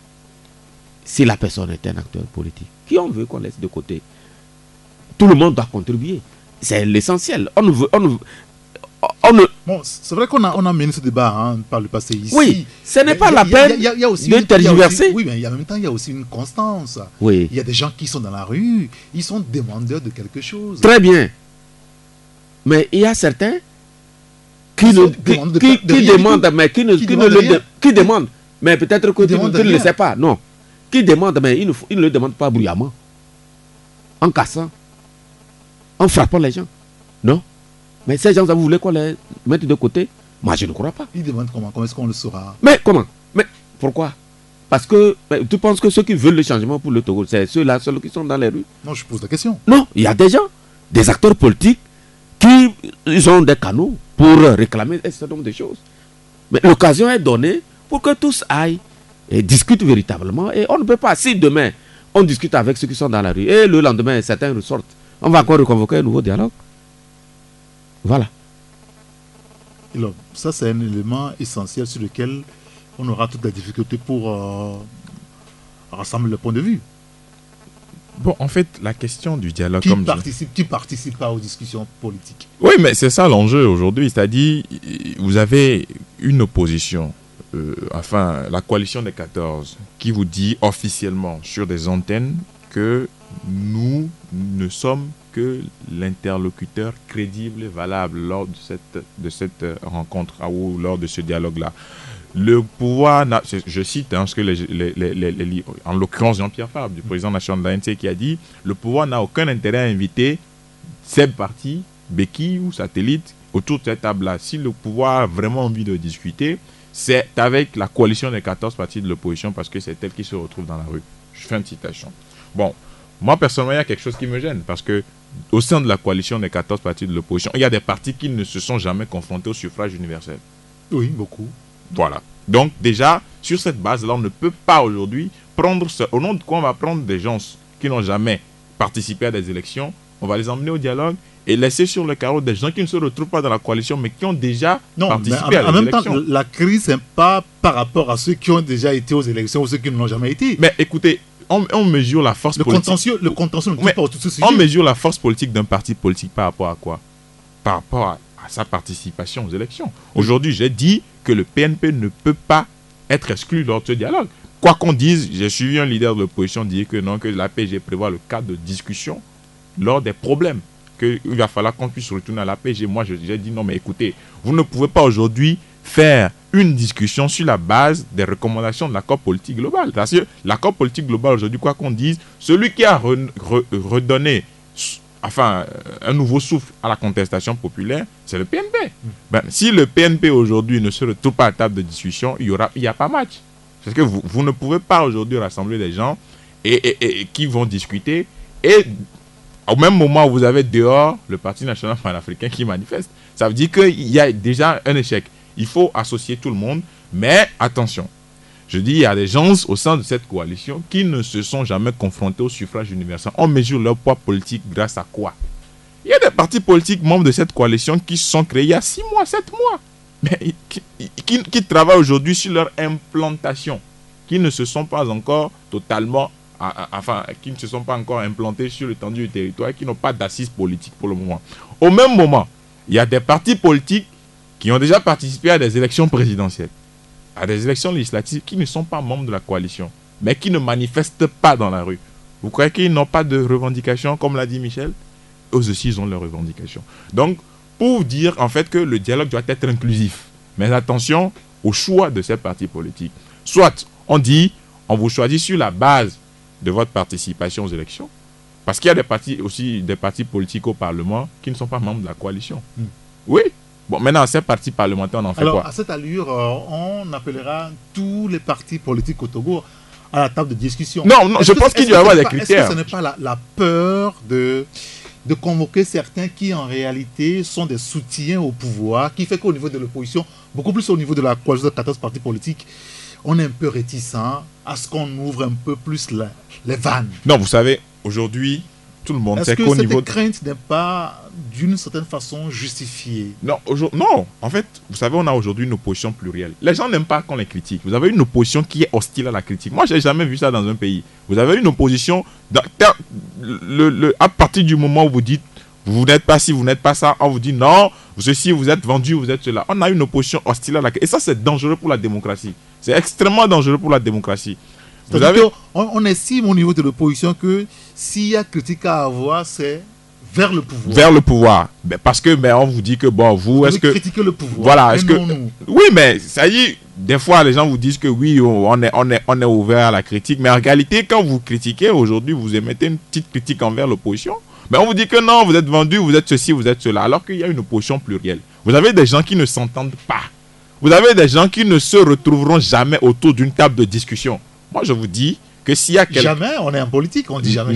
Si la personne est un acteur politique, qui on veut qu'on laisse de côté. Tout le monde doit contribuer. C'est l'essentiel. On ne veut... On ne veut On ne... Bon, c'est vrai qu'on a, on a mené ce débat hein, par le passé ici. Oui, ce n'est pas la peine de tergiverser. Oui, mais il y a en même temps, il y a aussi une constance. Oui. Il y a des gens qui sont dans la rue, ils sont demandeurs de quelque chose. Très bien. Mais il y a certains qui, ne, qui, de, qui, de qui demandent, mais qui ne, qui qui ne le de, qui demandent, mais peut-être que tu, tu ne le sais pas. Non. Qui demandent, mais ils ne, ils ne le demandent pas bruyamment. En cassant. En frappant les gens. Non. Mais ces gens, vous voulez qu'on les mette de côté? Moi, je ne crois pas. Ils demandent comment, comment est-ce qu'on le saura? Mais comment? Mais pourquoi? Parce que tu penses que ceux qui veulent le changement pour le Togo, c'est ceux-là, ceux qui sont dans les rues? Non, je pose la question. Non, il y a des gens, des acteurs politiques, qui ils ont des canaux pour réclamer un certain nombre de choses. Mais l'occasion est donnée pour que tous aillent et discutent véritablement. Et on ne peut pas, si demain, on discute avec ceux qui sont dans la rue, et le lendemain, certains ressortent, on va encore reconvoquer un nouveau dialogue. Voilà. Alors, ça, c'est un élément essentiel sur lequel on aura toute la difficulté pour euh, rassembler le point de vue. Bon, en fait, la question du dialogue... Qui comme participe, je... qui participe pas aux discussions politiques? Oui, mais c'est ça l'enjeu aujourd'hui. C'est-à-dire, vous avez une opposition, euh, enfin, la coalition des quatorze, qui vous dit officiellement sur des antennes que nous ne sommes que l'interlocuteur crédible et valable lors de cette, de cette rencontre ou lors de ce dialogue-là. Le pouvoir, je cite hein, ce que les, les, les, les, les, en l'occurrence Jean-Pierre Fabre, du président national de l'A N C, qui a dit le pouvoir n'a aucun intérêt à inviter ces partis, béquilles ou satellites autour de cette table-là. Si le pouvoir a vraiment envie de discuter, c'est avec la coalition des quatorze partis de l'opposition parce que c'est elle qui se retrouve dans la rue. Je fais une citation. Bon, moi personnellement, il y a quelque chose qui me gêne parce que au sein de la coalition des quatorze partis de l'opposition, il y a des partis qui ne se sont jamais confrontés au suffrage universel. Oui, beaucoup. Voilà. Donc déjà, sur cette base-là, on ne peut pas aujourd'hui prendre, ce, au nom de quoi on va prendre des gens qui n'ont jamais participé à des élections, on va les emmener au dialogue et laisser sur le carreau des gens qui ne se retrouvent pas dans la coalition, mais qui ont déjà non, participé en, à des en élections. Même temps, la crise, ce n'est pas par rapport à ceux qui ont déjà été aux élections ou ceux qui ne l'ont jamais été. Mais écoutez, on, on mesure la force le politique. Contentieux, le contentieux ne touche pas au tout ce sujet. On mesure la force politique d'un parti politique par rapport à quoi? Par rapport à, à sa participation aux élections. Aujourd'hui, j'ai dit que le P N P ne peut pas être exclu lors de ce dialogue. Quoi qu'on dise, j'ai suivi un leader de l'opposition dire que non, que l'A P G prévoit le cadre de discussion lors des problèmes, qu'il va falloir qu'on puisse retourner à l'A P G. Moi, j'ai dit non, mais écoutez, vous ne pouvez pas aujourd'hui faire une discussion sur la base des recommandations de l'accord politique global. Parce que l'accord politique global aujourd'hui, quoi qu'on dise, celui qui a re, re, redonné enfin, un nouveau souffle à la contestation populaire, c'est le P N P. Mmh. Ben, si le P N P aujourd'hui ne se retrouve pas à la table de discussion, il n'y aura, il y a pas match. Parce que vous, vous ne pouvez pas aujourd'hui rassembler des gens et, et, et, qui vont discuter et au même moment où vous avez dehors le Parti national panafricain qui manifeste. Ça veut dire qu'il y a déjà un échec. Il faut associer tout le monde, mais attention. Je dis, il y a des gens au sein de cette coalition qui ne se sont jamais confrontés au suffrage universel. On mesure leur poids politique grâce à quoi? Il y a des partis politiques membres de cette coalition qui se sont créés il y a six mois, sept mois. Mais qui, qui, qui travaillent aujourd'hui sur leur implantation, qui ne se sont pas encore totalement, enfin, qui ne se sont pas encore implantés sur l'étendue du territoire, qui n'ont pas d'assises politiques pour le moment. Au même moment, il y a des partis politiques qui ont déjà participé à des élections présidentielles, à des élections législatives, qui ne sont pas membres de la coalition, mais qui ne manifestent pas dans la rue. Vous croyez qu'ils n'ont pas de revendications, comme l'a dit Michel? Eux aussi, ils ont leurs revendications. Donc, pour dire en fait que le dialogue doit être inclusif. Mais attention au choix de ces partis politiques. Soit on dit, on vous choisit sur la base de votre participation aux élections. Parce qu'il y a des partis aussi, des partis politiques au Parlement qui ne sont pas membres de la coalition. Mm. Oui. Bon, maintenant, ces partis parlementaires, on en fait Alors, quoi? Alors, à cette allure, euh, on appellera tous les partis politiques au Togo à la table de discussion. Non, non, je pense qu'il doit y avoir des critères. Est-ce que ce n'est pas la, la peur de... de convoquer certains qui en réalité sont des soutiens au pouvoir, qui fait qu'au niveau de l'opposition, beaucoup plus au niveau de la coalition de quatorze partis politiques, on est un peu réticent à ce qu'on ouvre un peu plus la, les vannes. Non, vous savez, aujourd'hui, tout le monde sait qu'au niveau... Est-ce que cette crainte n'est pas d'une certaine façon justifiée? Non, non, en fait, vous savez, on a aujourd'hui une opposition plurielle. Les gens n'aiment pas qu'on les critique. Vous avez une opposition qui est hostile à la critique. Moi, je n'ai jamais vu ça dans un pays. Vous avez une opposition... Dans, le, le, à partir du moment où vous dites vous n'êtes pas ci, vous n'êtes pas ça, on vous dit non, ceci, vous êtes vendu, vous êtes cela. On a une opposition hostile à la critique. Et ça, c'est dangereux pour la démocratie. C'est extrêmement dangereux pour la démocratie. Vous avez... on, on estime au niveau de l'opposition que s'il y a critique à avoir, c'est vers le pouvoir. Vers le pouvoir. Mais parce que mais on vous dit que bon, vous, est-ce que... critiquer le pouvoir. Voilà, est-ce que... Non, non. Oui, mais ça y est, des fois, les gens vous disent que oui, on est, on est, on est ouvert à la critique. Mais en réalité, quand vous critiquez, aujourd'hui, vous émettez une petite critique envers l'opposition. Mais on vous dit que non, vous êtes vendu, vous êtes ceci, vous êtes cela. Alors qu'il y a une opposition plurielle. Vous avez des gens qui ne s'entendent pas. Vous avez des gens qui ne se retrouveront jamais autour d'une table de discussion. Moi, je vous dis que s'il y a quel... Jamais, on est en politique, on dit jamais.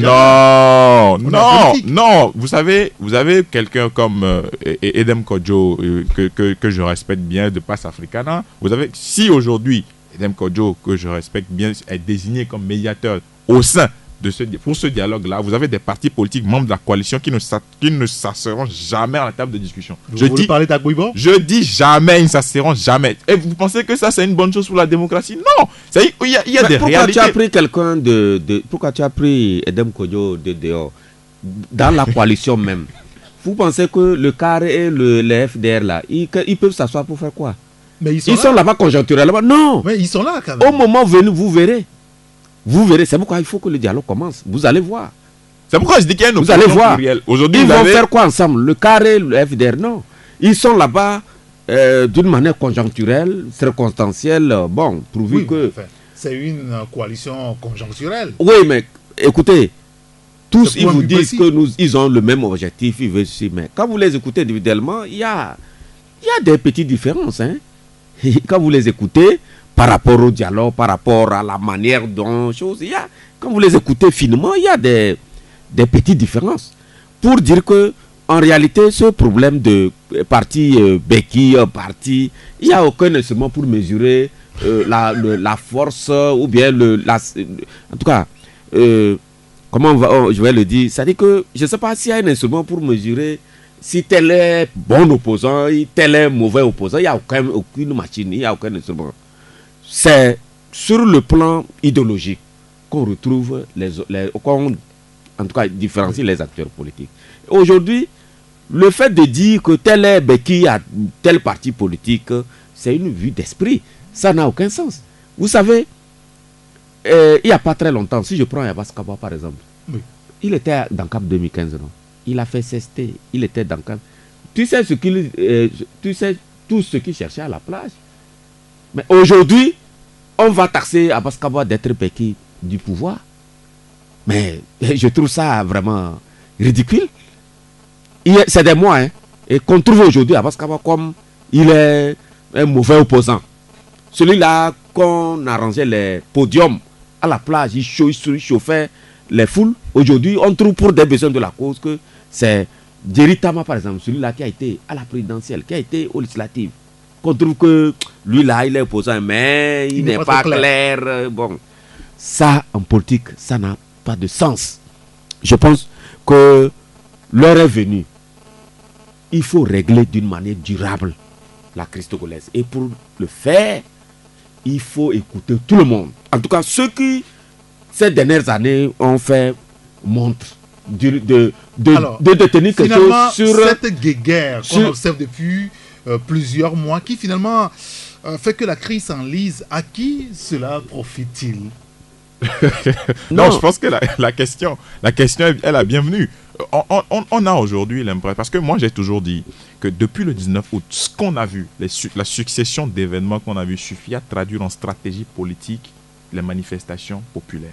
Non, jamais. non, non. Vous savez, vous avez quelqu'un comme euh, Edem Kodjo, euh, que, que, que je respecte bien, de Pass Africana. Vous avez, si aujourd'hui, Edem Kodjo, que je respecte bien, est désigné comme médiateur au sein de ce, pour ce dialogue-là, vous avez des partis politiques membres de la coalition qui ne, qui ne s'asseront jamais à la table de discussion. Vous je voulez dis, parler d'Agbouibo? Je dis jamais, ils ne s'asseront jamais. Et vous pensez que ça, c'est une bonne chose pour la démocratie? Non. Il y a, il y a des pourquoi réalités. Tu as pris quelqu'un de, de... Pourquoi tu as pris Edem Kodjo de dehors, dans la coalition même? Vous pensez que le C A R et le, le F D R, là, ils, ils peuvent s'asseoir pour faire quoi? Mais ils sont ils là. sont là-bas conjoncturellement. Non. Mais ils sont là quand même. Au moment venu, vous verrez. Vous verrez, c'est pourquoi il faut que le dialogue commence. Vous allez voir. C'est pourquoi je dis qu'il y a une vous allez voir. Aujourd'hui, ils vous vont avez... faire quoi ensemble? Le C A R et le F D R, non. Ils sont là-bas euh, d'une manière conjoncturelle, circonstancielle, bon, prouvé oui, que... Enfin, c'est une coalition conjoncturelle. Oui, mais écoutez, tous ils vous disent que nous, ils ont le même objectif, ils veulent ceci, mais quand vous les écoutez individuellement, il y a, il y a des petites différences, hein. Et quand vous les écoutez, par rapport au dialogue, par rapport à la manière dont choses, il y a, quand vous les écoutez finement, il y a des, des petites différences. Pour dire que, en réalité, ce problème de parti euh, béquille, parti, il n'y a aucun instrument pour mesurer euh, la, le, la force ou bien le, la, en tout cas, euh, comment on va, oh, je vais le dire, c'est-à-dire que je ne sais pas s'il y a un instrument pour mesurer si tel est bon opposant, tel est mauvais opposant, il n'y a aucun, aucune machine, il n'y a aucun instrument. C'est sur le plan idéologique qu'on retrouve les, les qu'on, en tout cas, différencie les acteurs politiques. Aujourd'hui, le fait de dire que tel est béquille à tel parti politique, c'est une vue d'esprit. Ça n'a aucun sens. Vous savez, euh, il n'y a pas très longtemps, si je prends Abbas Kaba par exemple, oui. Il était dans Cap deux mille quinze, non? Il a fait C S T, il était dans Cap. Tu sais ce qu'il, euh, tu sais tout ce qu'il cherchait à la plage. Mais aujourd'hui, on va taxer Abbas Kaba d'être béquille du pouvoir. Mais je trouve ça vraiment ridicule. C'est des mois, hein, et qu'on trouve aujourd'hui Abbas Kaba comme il est un mauvais opposant. Celui-là qu'on arrangeait les podiums à la plage, il chauffait les foules. Aujourd'hui, on trouve pour des besoins de la cause que c'est Jerry Tama, par exemple, celui-là qui a été à la présidentielle, qui a été aux législatives. Qu'on trouve que lui-là, il est opposant, mais il, il n'est pas, pas clair. clair. Bon, ça, en politique, ça n'a pas de sens. Je pense que l'heure est venue. Il faut régler d'une manière durable la crise togolaise. Et pour le faire, il faut écouter tout le monde. En tout cas, ceux qui, ces dernières années, ont fait montre de, de, de, Alors, de, de tenir quelque chose sur... cette guéguerre qu'on sur... observe depuis euh, plusieurs mois, qui finalement euh, fait que la crise s'enlise, à qui cela profite-t-il? non, non, je pense que la, la question, la question est, est la bienvenue. On, on, on a aujourd'hui l'impression, parce que moi j'ai toujours dit que depuis le dix-neuf août, ce qu'on a vu, les, la succession d'événements qu'on a vu suffit à traduire en stratégie politique les manifestations populaires.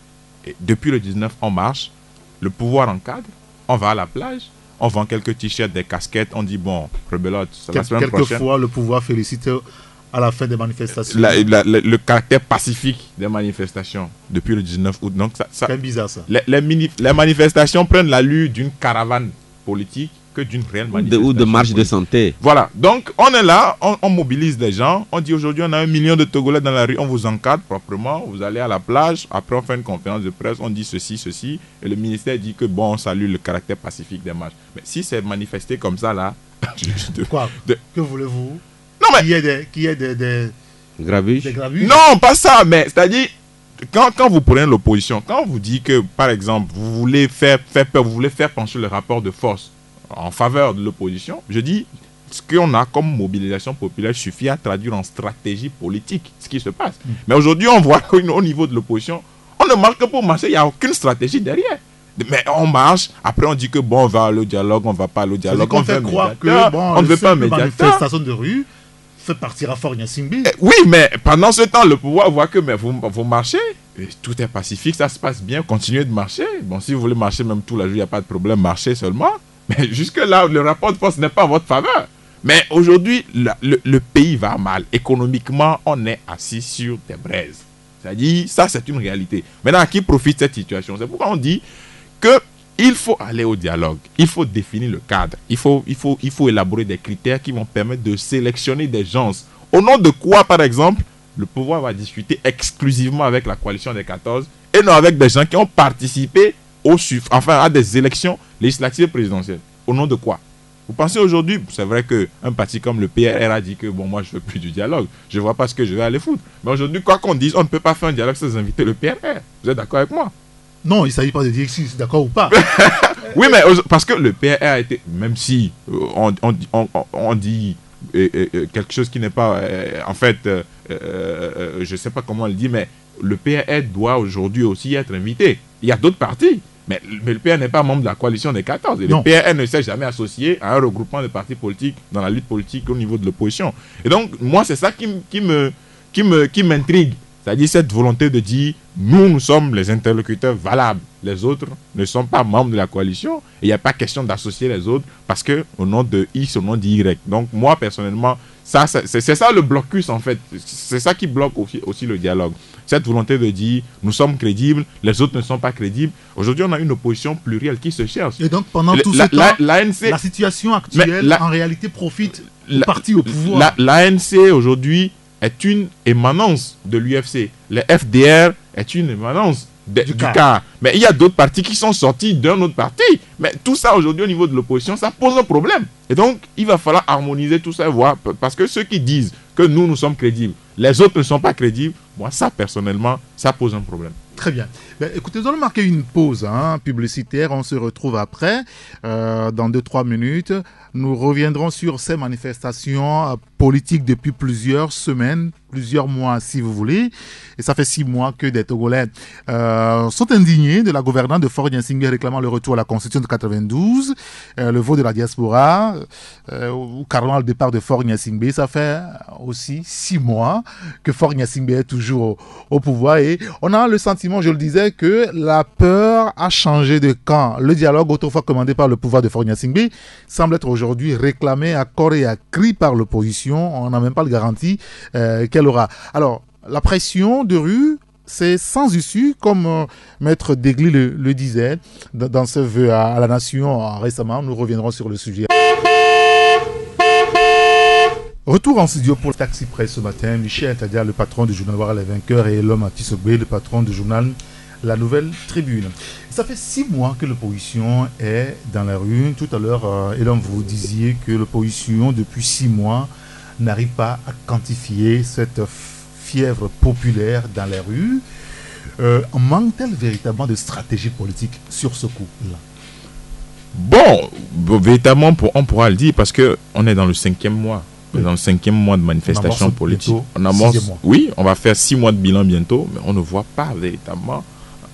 Et depuis le dix-neuf, on marche, le pouvoir encadre, on va à la plage, on vend quelques t-shirts, des casquettes, on dit bon, rebelote, la semaine prochaine. Quelquefois, le pouvoir félicite à la fin des manifestations. La, la, la, le caractère pacifique des manifestations depuis le dix-neuf août. Donc ça, ça, c'est bizarre ça. Les, les, mini, les manifestations prennent l'allure d'une caravane politique que d'une réelle manifestation. Ou de, de marche politique. De santé. Voilà. Donc on est là, on, on mobilise les gens. On dit aujourd'hui on a un million de Togolais dans la rue, on vous encadre proprement. Vous allez à la plage. Après on fait une conférence de presse, on dit ceci, ceci. Et le ministère dit que bon, on salue le caractère pacifique des marches. Mais si c'est manifesté comme ça là... de, Quoi de, Que voulez-vous? Non, mais... Qu'il y ait des, qu'il y ait des, des, grabuges. des grabuges. Non, pas ça, mais c'est-à-dire, quand, quand vous prenez l'opposition, quand on vous dit que, par exemple, vous voulez faire, faire peur, vous voulez faire pencher le rapport de force en faveur de l'opposition, je dis, ce qu'on a comme mobilisation populaire suffit à traduire en stratégie politique ce qui se passe. Mm. Mais aujourd'hui, on voit qu'au niveau de l'opposition, on ne marche que pour marcher, il n'y a aucune stratégie derrière. Mais on marche, après on dit que bon, on va aller au dialogue, on ne va pas aller au dialogue. On, on fait croire que bon, on ne veut pas un médiateur. Manifestation de rue fait partir à Fort Nyassimbi. Eh, oui, mais pendant ce temps, le pouvoir voit que mais vous, vous marchez, et tout est pacifique, ça se passe bien, continuez de marcher. Bon, si vous voulez marcher même tout la journée, il n'y a pas de problème, marchez seulement. Mais jusque-là, le rapport de force n'est pas en votre faveur. Mais aujourd'hui, le, le, le pays va mal. Économiquement, on est assis sur des braises. C'est-à-dire, ça c'est une réalité. Maintenant, à qui profite cette situation? C'est pourquoi on dit qu'il faut aller au dialogue, il faut définir le cadre, il faut, il, faut, il faut élaborer des critères qui vont permettre de sélectionner des gens. Au nom de quoi, par exemple, le pouvoir va discuter exclusivement avec la coalition des quatorze et non avec des gens qui ont participé au suff- enfin, à des élections législatives et présidentielles. Au nom de quoi? Vous pensez aujourd'hui, c'est vrai qu'un parti comme le P R R a dit que bon, moi je ne veux plus du dialogue, je ne vois pas ce que je vais aller foutre. Mais aujourd'hui, quoi qu'on dise, on ne peut pas faire un dialogue sans inviter le P R R. Vous êtes d'accord avec moi? Non, il ne s'agit pas de dire si c'est d'accord ou pas. Oui, mais parce que le P R R a été, même si euh, on, on, on, on dit euh, euh, quelque chose qui n'est pas, euh, en fait, euh, euh, je ne sais pas comment on le dit, mais le P R R doit aujourd'hui aussi être invité. Il y a d'autres partis, mais, mais le P R R n'est pas membre de la coalition des quatorze. Et non. Le P R R ne s'est jamais associé à un regroupement de partis politiques dans la lutte politique au niveau de l'opposition. Et donc, moi, c'est ça qui, qui me, qui me, qui m'intrigue. C'est-à-dire cette volonté de dire, nous, nous sommes les interlocuteurs valables. Les autres ne sont pas membres de la coalition. Et il n'y a pas question d'associer les autres parce qu'au nom de X, au nom d'Y. Donc moi, personnellement, Ça, c'est, c'est ça le blocus en fait. C'est ça qui bloque aussi, aussi le dialogue. Cette volonté de dire nous sommes crédibles, les autres ne sont pas crédibles. Aujourd'hui, on a une opposition plurielle qui se cherche. Et donc pendant Le- tout la- ce temps, la- l'A N C la situation actuelle la- en réalité profite au La- parti au pouvoir. La, l'A N C aujourd'hui est une émanence de l'U F C. Le F D R est une émanence de- Du du, C A R. C A R. Mais il y a d'autres partis qui sont sortis d'un autre parti. Mais tout ça aujourd'hui au niveau de l'opposition, ça pose un problème. Et donc, il va falloir harmoniser tout ça et voir. p- Parce que ceux qui disent que nous, nous sommes crédibles, les autres ne sont pas crédibles, moi, ça, personnellement, ça pose un problème. Très bien. Ben, écoutez, nous allons marquer une pause hein, publicitaire. On se retrouve après, euh, dans deux trois minutes. Nous reviendrons sur ces manifestations euh, politiques depuis plusieurs semaines, plusieurs mois si vous voulez. Et ça fait six mois que des Togolais euh, sont indignés de la gouvernance de Faure Gnassingbé réclamant le retour à la Constitution de quatre-vingt-douze, euh, le vote de la diaspora, euh, ou carrément le départ de Faure Gnassingbé. Ça fait aussi six mois que Faure Gnassingbé est toujours au, au pouvoir. Et on a le sentiment, je le disais, que la peur a changé de camp. Le dialogue autrefois commandé par le pouvoir de Faure Gnassingbé semble être aujourd'hui réclamé à corps et à cri par l'opposition. On n'a même pas de garantie euh, qu'elle aura. Alors, la pression de rue, c'est sans issue, comme euh, Maître Degli le, le disait dans, dans ce vœu à, à la nation euh, récemment. Nous reviendrons sur le sujet. Retour en studio pour le Taxi Presse ce matin. Michel Tadia, le patron du journal Voir les Vainqueurs, et l'homme à Tisogbe, le patron du journal La Nouvelle Tribune. Ça fait six mois que l'opposition est dans la rue. Tout à l'heure, euh, Elon, vous disiez que l'opposition, depuis six mois, n'arrive pas à quantifier cette fièvre populaire dans les rues. Euh, manque-t-elle véritablement de stratégie politique sur ce coup-là? Bon, bon, véritablement, pour, on pourra le dire parce qu'on est dans le cinquième mois. Oui. Dans le cinquième mois de manifestation on politique. On amorce, mois. Oui, on va faire six mois de bilan bientôt, mais on ne voit pas véritablement. Euh,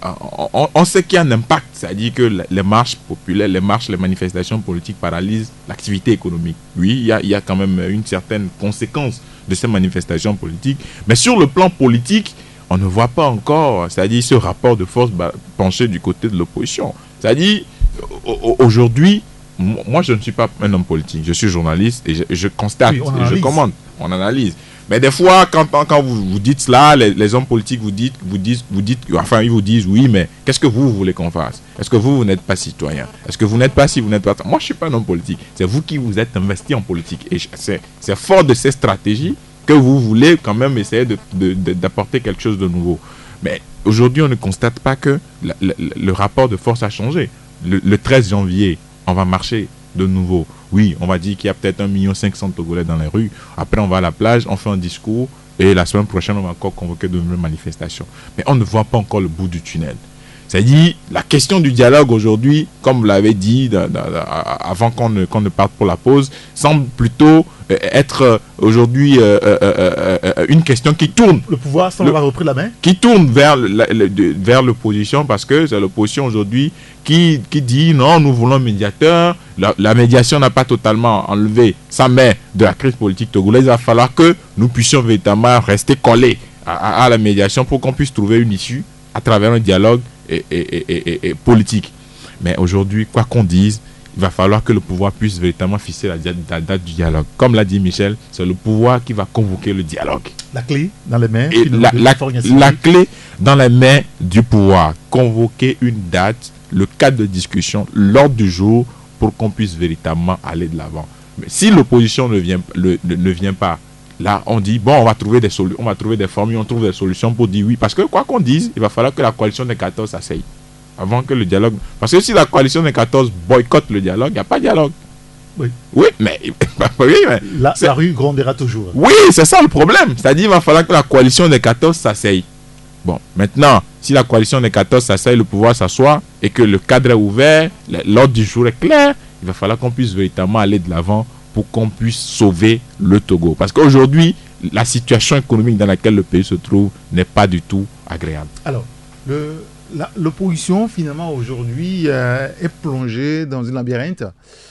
on, on sait qu'il y a un impact, c'est-à-dire que les marches populaires, les marches, les manifestations politiques paralysent l'activité économique. Oui, il y a, il y a quand même une certaine conséquence de ces manifestations politiques, mais sur le plan politique, on ne voit pas encore, c'est-à-dire ce rapport de force penché du côté de l'opposition. C'est-à-dire, aujourd'hui, moi je ne suis pas un homme politique, je suis journaliste et je, je constate, oui, et je commente, on analyse. Mais des fois, quand, quand vous, vous dites cela, les, les hommes politiques vous dites, vous dites, vous dites, enfin ils vous disent oui, mais qu'est-ce que vous, vous voulez qu'on fasse? Est-ce que vous, vous n'êtes pas citoyen? Est-ce que vous n'êtes pas si vous n'êtes pas... Moi je ne suis pas un homme politique, c'est vous qui vous êtes investi en politique. Et c'est, c'est fort de ces stratégies que vous voulez quand même essayer de, de, de, d'apporter quelque chose de nouveau. Mais aujourd'hui, on ne constate pas que le, le, le rapport de force a changé. Le, le treize janvier, on va marcher de nouveau. Oui, on va dire qu'il y a peut-être un million cinq cents Togolais dans les rues. Après, on va à la plage, on fait un discours. Et la semaine prochaine, on va encore convoquer de nouvelles manifestations. Mais on ne voit pas encore le bout du tunnel. C'est-à-dire, la question du dialogue aujourd'hui, comme vous l'avez dit da, da, da, avant qu'on ne, qu'on ne parte pour la pause, semble plutôt euh, être euh, aujourd'hui euh, euh, euh, une question qui tourne. Le pouvoir semble avoir repris la main. Qui tourne vers, le, le, de, vers l'opposition, parce que c'est l'opposition aujourd'hui qui, qui dit non, nous voulons un médiateur. La, la médiation n'a pas totalement enlevé sa main de la crise politique togolaise. Il va falloir que nous puissions véritablement rester collés à, à, à la médiation pour qu'on puisse trouver une issue à travers un dialogue Et, et, et, et, et politique. Mais aujourd'hui, quoi qu'on dise, il va falloir que le pouvoir puisse véritablement fixer la, la date du dialogue. Comme l'a dit Michel, c'est le pouvoir qui va convoquer le dialogue. La clé dans les mains. Et la, la, la clé dans les mains du pouvoir. Convoquer une date, le cadre de discussion, l'ordre du jour pour qu'on puisse véritablement aller de l'avant. Mais si l'opposition ne vient, le, ne, ne vient pas, là, on dit, bon, on va trouver des solutions, on va trouver des formules, on trouve des solutions pour dire oui. Parce que, quoi qu'on dise, il va falloir que la coalition des quatorze s'asseye. Avant que le dialogue... Parce que si la coalition des quatorze boycotte le dialogue, il n'y a pas de dialogue. Oui. Oui, mais... oui, mais la, la rue grondera toujours. Oui, c'est ça le problème. C'est-à-dire, il va falloir que la coalition des quatorze s'asseye. Bon, maintenant, si la coalition des quatorze s'asseye, le pouvoir s'assoit, et que le cadre est ouvert, l'ordre du jour est clair, il va falloir qu'on puisse véritablement aller de l'avant pour qu'on puisse sauver le Togo. Parce qu'aujourd'hui, la situation économique dans laquelle le pays se trouve n'est pas du tout agréable. Alors, le, la, l'opposition, finalement, aujourd'hui, euh, est plongée dans une labyrinthe.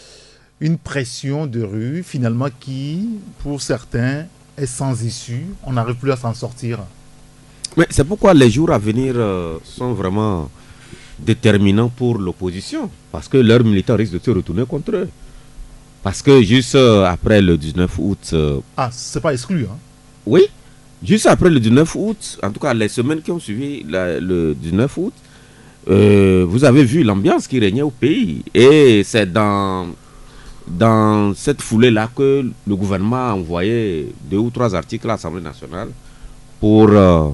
Une pression de rue, finalement, qui, pour certains, est sans issue. On n'arrive plus à s'en sortir. Mais c'est pourquoi les jours à venir euh, sont vraiment déterminants pour l'opposition. Parce que leurs militants risquent de se retourner contre eux. Parce que juste euh, après le dix-neuf août... Euh, ah, c'est pas exclu, hein? Oui, juste après le dix-neuf août, en tout cas les semaines qui ont suivi la, le dix-neuf août, euh, vous avez vu l'ambiance qui régnait au pays. Et c'est dans, dans cette foulée-là que le gouvernement a envoyé deux ou trois articles à l'Assemblée nationale pour euh,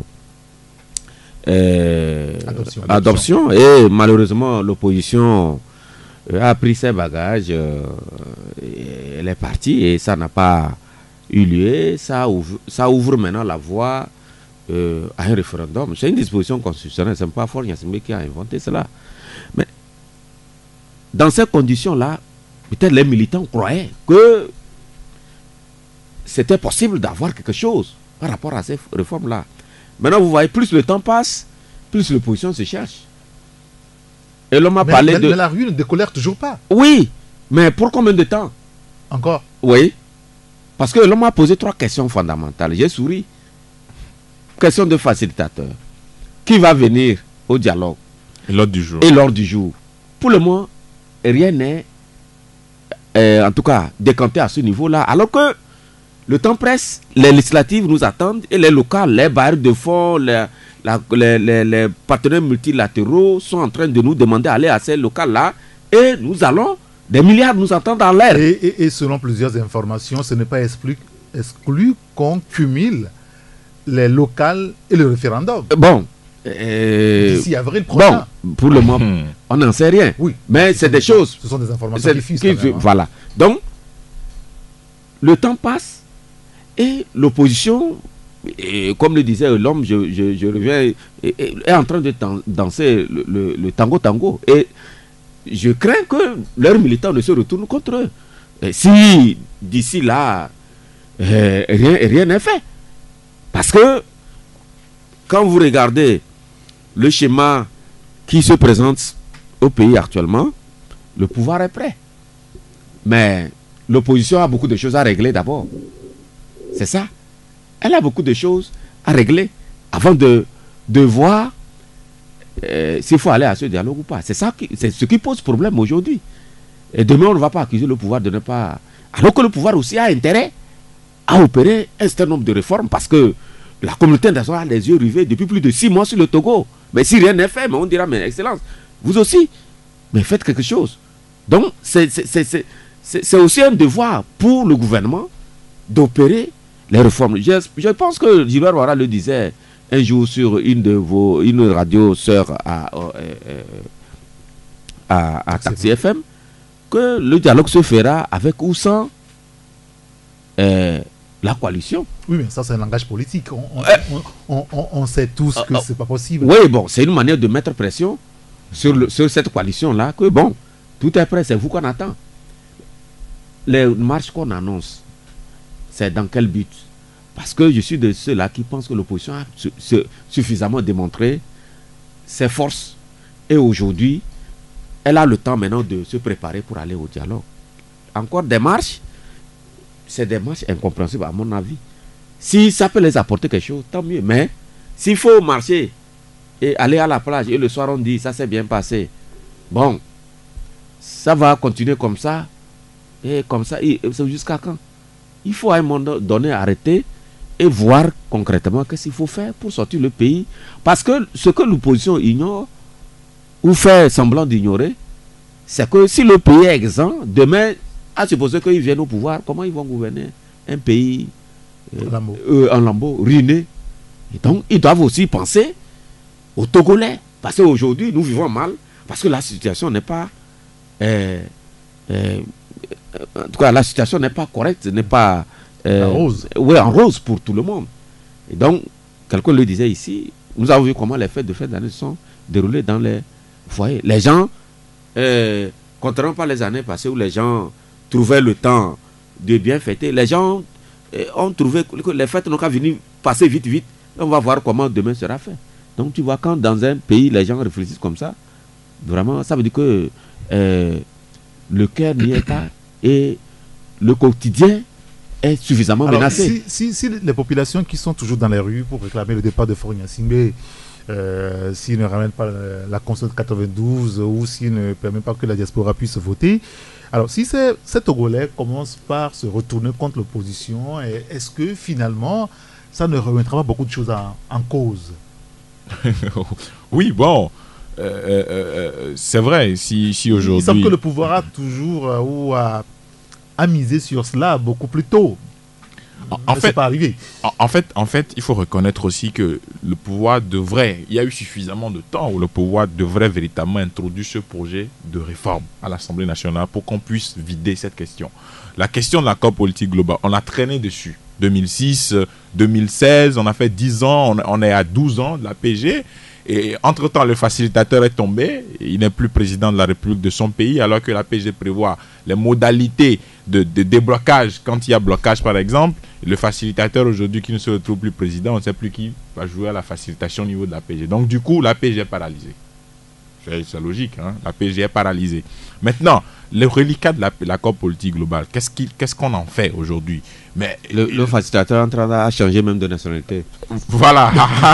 euh, adoption, adoption. adoption. Et malheureusement, l'opposition a pris ses bagages, euh, elle est partie et ça n'a pas eu lieu. Ça ouvre, ça ouvre maintenant la voie euh, à un référendum. C'est une disposition constitutionnelle, ce n'est pas Faure Gnassingbé qui a inventé cela. Mais dans ces conditions-là, peut-être les militants croyaient que c'était possible d'avoir quelque chose par rapport à ces réformes-là. Maintenant, vous voyez, plus le temps passe, plus l'opposition se cherche. Et l'homme a mais, parlé mais, de... Mais la rue ne décolère toujours pas. Oui, mais pour combien de temps? Encore? Oui. Parce que l'homme a posé trois questions fondamentales. J'ai souri. Question de facilitateur. Qui va venir au dialogue? Et l'ordre du jour. Et l'ordre du jour. Pour le moment, rien n'est, euh, en tout cas, décanté à ce niveau-là. Alors que le temps presse, les législatives nous attendent et les locales, les bailleurs de fonds, les... La, les, les, les partenaires multilatéraux sont en train de nous demander d'aller à ces locales-là et nous allons, des milliards nous attendent dans l'air. Et, et, et selon plusieurs informations, ce n'est pas exclu, exclu qu'on cumule les locales et le référendum. Bon. Euh, D'ici avril prochain. Bon, pour le moment, on n'en sait rien. Oui. Mais c'est des choses. Ce sont des informations qui fusent. Qui, même, hein. Voilà. Donc, le temps passe et l'opposition... Et comme le disait l'homme, je, je, je reviens, est, est en train de danser le, le, le tango tango. Et je crains que leurs militants ne se retournent contre eux. Et si d'ici là, euh, rien rien n'est fait. Parce que quand vous regardez le schéma qui se présente au pays actuellement, le pouvoir est prêt. Mais l'opposition a beaucoup de choses à régler d'abord. C'est ça. Elle a beaucoup de choses à régler avant de, de voir euh, s'il faut aller à ce dialogue ou pas. C'est ça qui, c'est ce qui pose problème aujourd'hui. Et demain, on ne va pas accuser le pouvoir de ne pas... Alors que le pouvoir aussi a intérêt à opérer un certain nombre de réformes parce que la communauté internationale a les yeux rivés depuis plus de six mois sur le Togo. Mais si rien n'est fait, mais on dira, mais excellence, vous aussi, mais faites quelque chose. Donc, c'est, c'est, c'est, c'est, c'est aussi un devoir pour le gouvernement d'opérer les réformes. Je, je pense que Gilbert Ouara le disait un jour sur une de vos une radio sœur à, à, à, à Taxi F M que le dialogue se fera avec ou sans euh, la coalition. Oui, mais ça c'est un langage politique. On, on, euh, on, on, on sait tous que euh, c'est pas possible. Oui, bon, c'est une manière de mettre pression sur, le, sur cette coalition-là que bon, tout est prêt, c'est vous qu'on attend. Les marches qu'on annonce, c'est dans quel but? Parce que je suis de ceux-là qui pensent que l'opposition a su, su, suffisamment démontré ses forces. Et aujourd'hui, elle a le temps maintenant de se préparer pour aller au dialogue. Encore des marches, c'est des marches incompréhensibles à mon avis. Si ça peut les apporter quelque chose, tant mieux. Mais s'il faut marcher et aller à la plage et le soir on dit ça s'est bien passé, bon, ça va continuer comme ça. Et comme ça, c'est jusqu'à quand? Il faut à un moment donné arrêter et voir concrètement qu'est-ce qu'il faut faire pour sortir le pays. Parce que ce que l'opposition ignore ou fait semblant d'ignorer, c'est que si le pays est exempt, demain, à supposer qu'ils viennent au pouvoir, comment ils vont gouverner un pays euh, euh, en lambeaux, ruiné? Et donc, ils doivent aussi penser aux Togolais. Parce qu'aujourd'hui, nous vivons mal, parce que la situation n'est pas... Euh, euh, en tout cas, la situation n'est pas correcte, n'est pas... Euh, en rose. Oui, en rose pour tout le monde. Et donc, quelqu'un le disait ici, nous avons vu comment les fêtes de fin d'année sont déroulées dans les foyers. Les gens, euh, contrairement pas les années passées où les gens trouvaient le temps de bien fêter, les gens euh, ont trouvé que les fêtes n'ont qu'à venir passer vite, vite. On va voir comment demain sera fait. Donc, tu vois, quand dans un pays, les gens réfléchissent comme ça, vraiment, ça veut dire que euh, le cœur n'y est pas et le quotidien est suffisamment Alors, menacé. Si, si, si les populations qui sont toujours dans les rues pour réclamer le départ de Faure Gnassingbé euh, s'il ne ramène pas la, la Constitution de quatre-vingt-douze ou s'il ne permet pas que la diaspora puisse voter. Alors, si ces, ces Togolais commencent par se retourner contre l'opposition, est-ce que finalement, ça ne remettra pas beaucoup de choses en, en cause? Oui, bon, euh, euh, c'est vrai, si, si aujourd'hui... Il semble que le pouvoir a toujours euh, ou a, a misé sur cela beaucoup plus tôt. En, en, fait, pas arrivé. En, en, fait, en fait, il faut reconnaître aussi que le pouvoir devrait, il y a eu suffisamment de temps où le pouvoir devrait véritablement introduire ce projet de réforme à l'Assemblée nationale pour qu'on puisse vider cette question. La question de l'accord politique global, on a traîné dessus. deux mille six, deux mille seize, on a fait dix ans, on, on est à douze ans de la P G. Et entre-temps, le facilitateur est tombé. Il n'est plus président de la République de son pays, alors que la P G prévoit les modalités de, de déblocage quand il y a blocage, par exemple. Le facilitateur, aujourd'hui, qui ne se retrouve plus président, on ne sait plus qui va jouer à la facilitation au niveau de la P G. Donc, du coup, la P G est paralysée. C'est logique, hein? La P G est paralysée. Maintenant, le reliquat de l'accord politique global, qu'est-ce qu'on qu'est-ce qu'on en fait aujourd'hui? Mais le, le facilitateur est en train de changer même de nationalité. Voilà.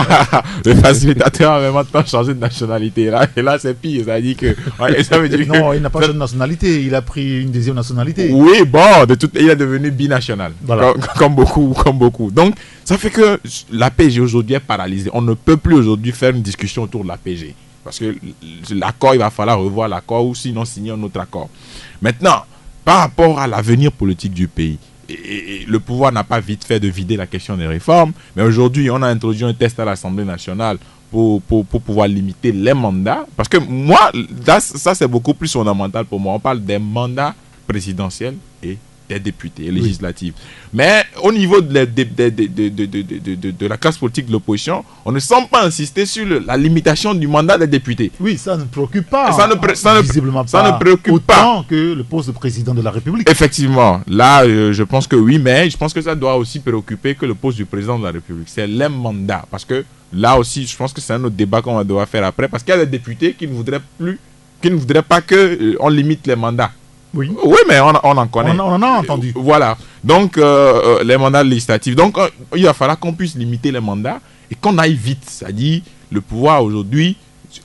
Le facilitateur a même en train de changer de nationalité. Et là, et là c'est pire. Ça dit que, ouais, ça veut dire non, que, il n'a pas changé de nationalité. Il a pris une deuxième nationalité. Oui, bon, de toute, il est devenu binational. Voilà. Comme, comme beaucoup, comme beaucoup. Donc, ça fait que la P G aujourd'hui est paralysée. On ne peut plus aujourd'hui faire une discussion autour de la P G. Parce que l'accord, il va falloir revoir l'accord ou sinon signer un autre accord. Maintenant, par rapport à l'avenir politique du pays, et, et, et le pouvoir n'a pas vite fait de vider la question des réformes, mais aujourd'hui, on a introduit un test à l'Assemblée nationale pour, pour, pour pouvoir limiter les mandats. Parce que moi, là, ça c'est beaucoup plus fondamental pour moi. On parle des mandats présidentiels et des députés législatifs. Oui. Mais au niveau de, de, de, de, de, de, de, de, de la classe politique de l'opposition, on ne semble pas insister sur le, la limitation du mandat des députés. Oui, ça ne préoccupe pas. Ça ne, pré ça ne, visiblement ça pas ne préoccupe autant pas. que le poste de président de la République. Effectivement. Là, euh, je pense que oui, mais je pense que ça doit aussi préoccuper que le poste du président de la République. C'est les mandats. Parce que là aussi, je pense que c'est un autre débat qu'on va devoir faire après. Parce qu'il y a des députés qui ne voudraient plus, qui ne voudraient pas qu'on euh, limite les mandats. Oui. Oui, mais on, on en connaît. On, on en a entendu. Euh, voilà. Donc, euh, les mandats législatifs. Donc, euh, il va falloir qu'on puisse limiter les mandats et qu'on aille vite. C'est-à-dire, le pouvoir aujourd'hui,